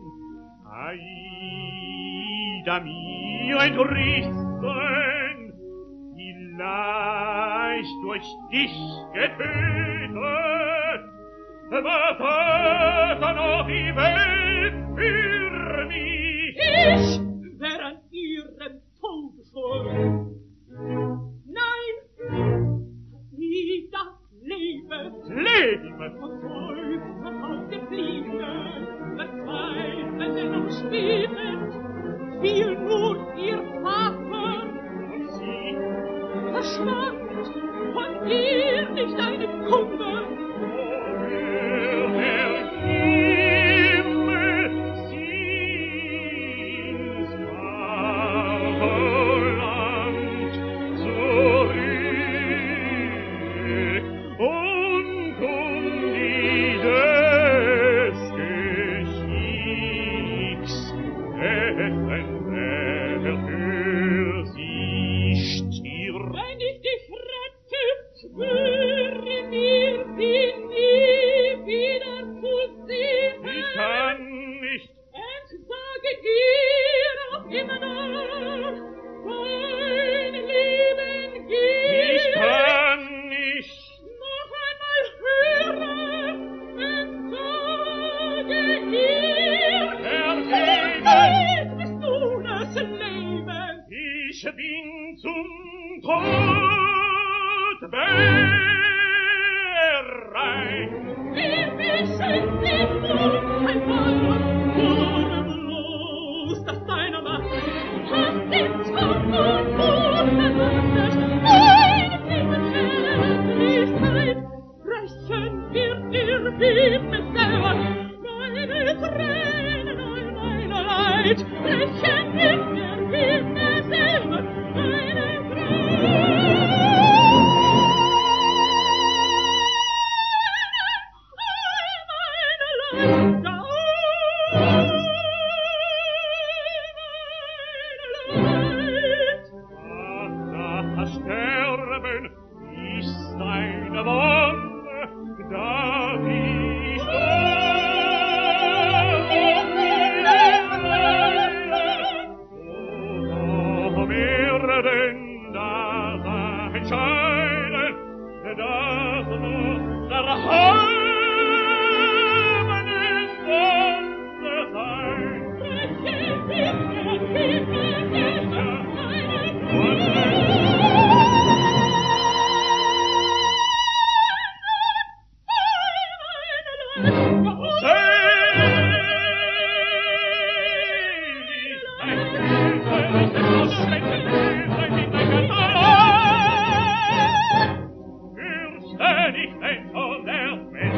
Aida mir entrissen, vielleicht durch dich getötet, was hat noch die Welt für mich? ich wär an ihrem Tod nicht eine Kunde. Der Himmel sieht's Vaterland zurück und kundig des Geschicks Essen, wer für sie stirbt. Wenn ich dich rette, schwöre mir, sie nie wieder zu sehen. Ich kann nicht. Entsage dir auf immer noch dein Leben gib. Ich kann nicht. Noch einmal höre, entsage dir. Vergeben. Bist du das Leben? Ich bin zum Tod bereit. Wir wischen dich nur ein Feuer, bloß das deiner Macht hast den Zorn und Mut verwandelt. Deine Lebensherrlichkeit rächen wird dir Himmel selber. Meine Tränen, meine Leid rächen wird dir Himmel selber. Meine Das Sterben ist eine Wonne, da ich noch mehr denn das entscheiden, das muss der Heim des Wonne sein. Fürchte nicht, wenn von der Welt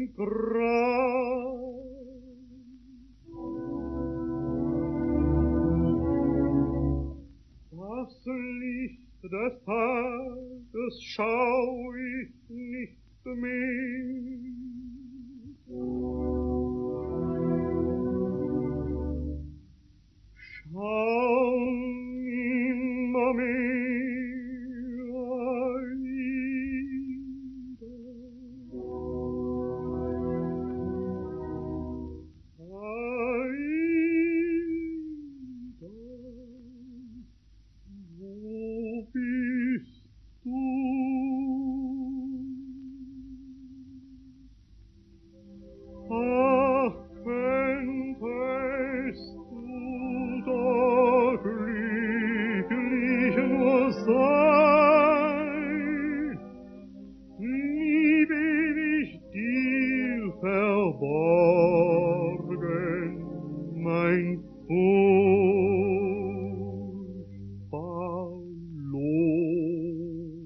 mein Traum. Das Licht des Tages schau ich nicht mehr. Schau nimmer mehr Aida. Aida, wo bist du? Ach, könntest du doch glücklich nur sein, nie bin ich dir verborgen, mein furchtbar Los.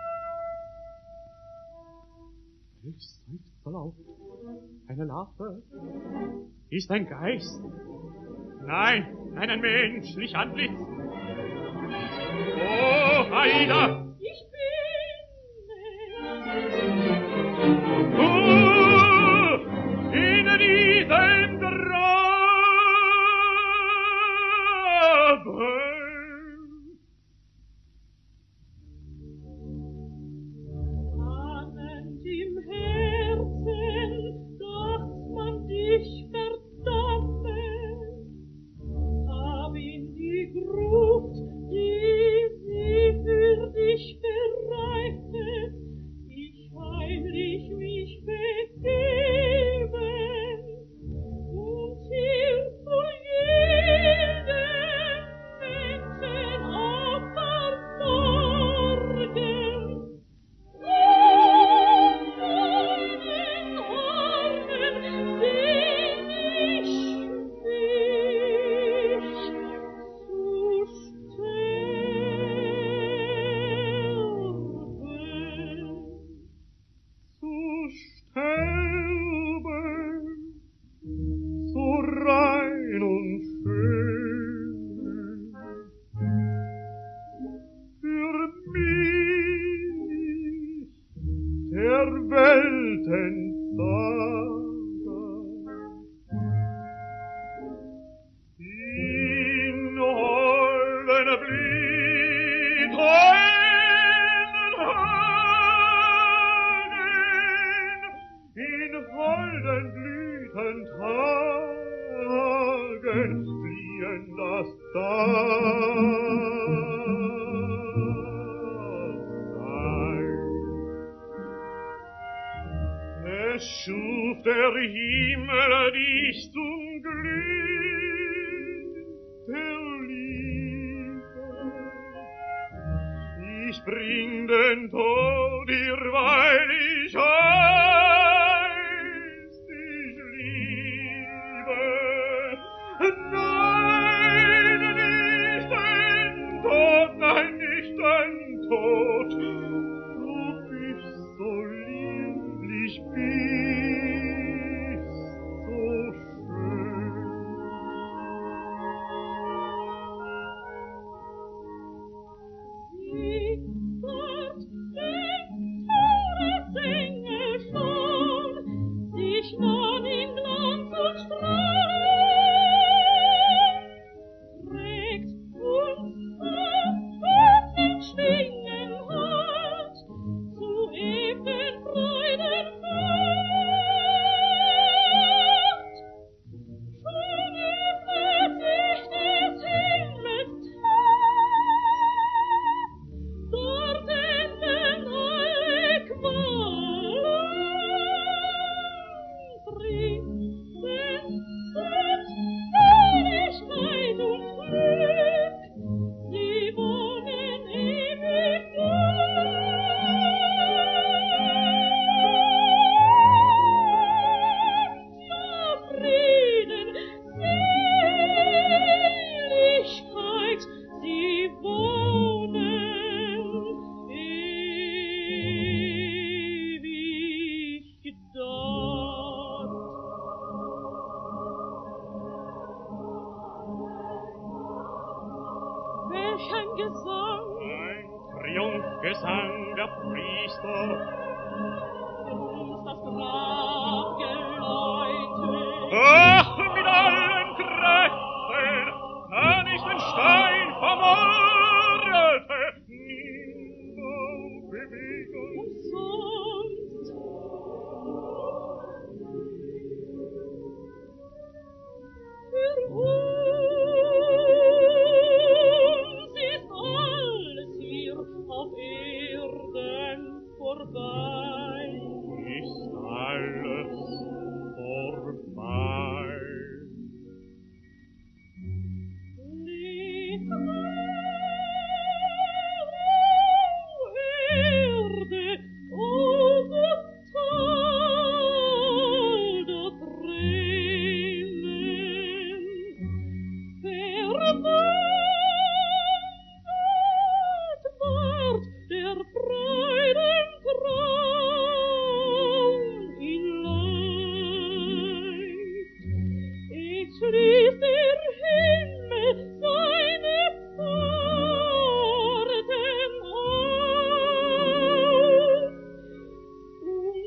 Es seufzt so laut. Eine Larve? Ist ein Geist? Nein, nein, ein menschlich Antlitz. Oh, Aida! Ich bin In diesem Grabe! ahnend im Herzen, dass man dich verdammen, hab in die Gruft, die sie für dich bereitet, ich heimlich mich begeben und hier vor jedem Menschenopfer sorgen. Schuf der Himmel dich zum Glück der Liebe. Ich bring den Tod dir, weil ich weiß, dich liebe. Nein, nicht ein Tod, nein, nicht ein Tod. Du bist so lieblich, bist so schön. Sieh dort den Todessee,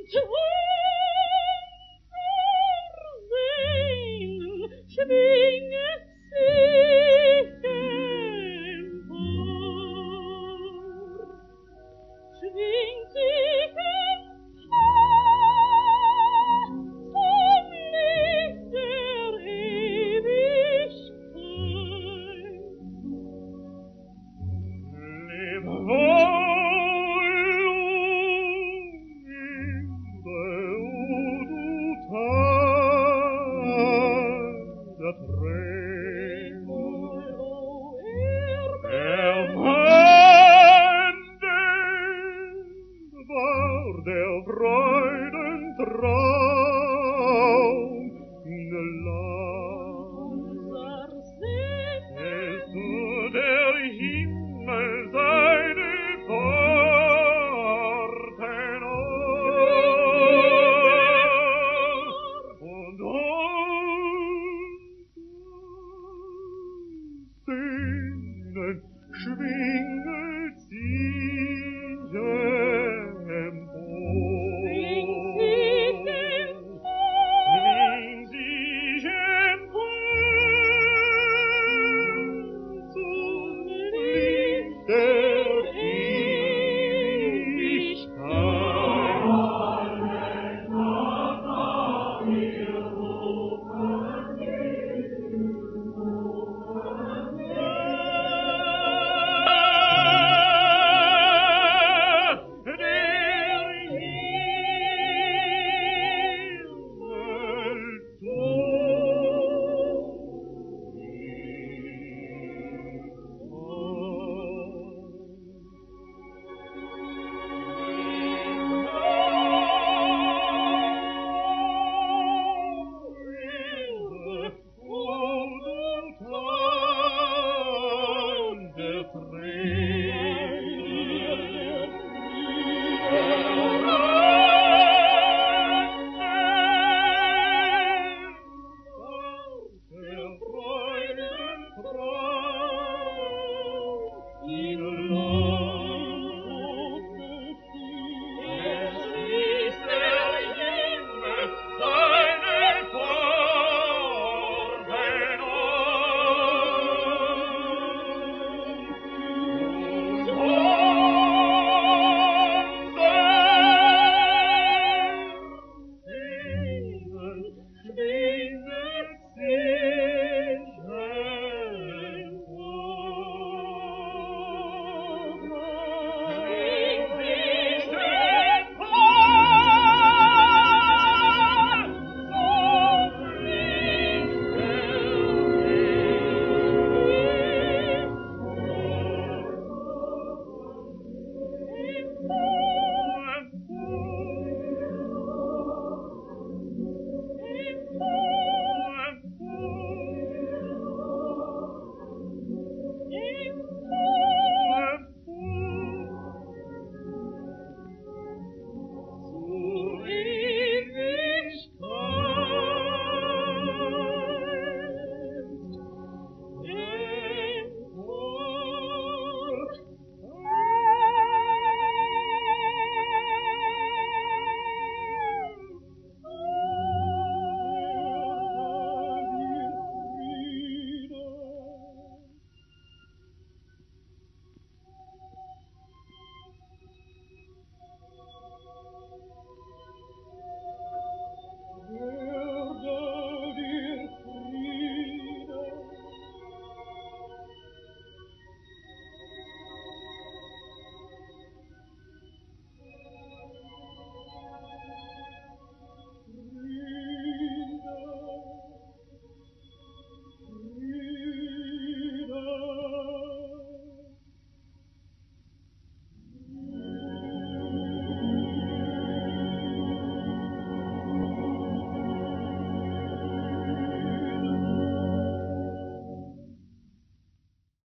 Der Freuden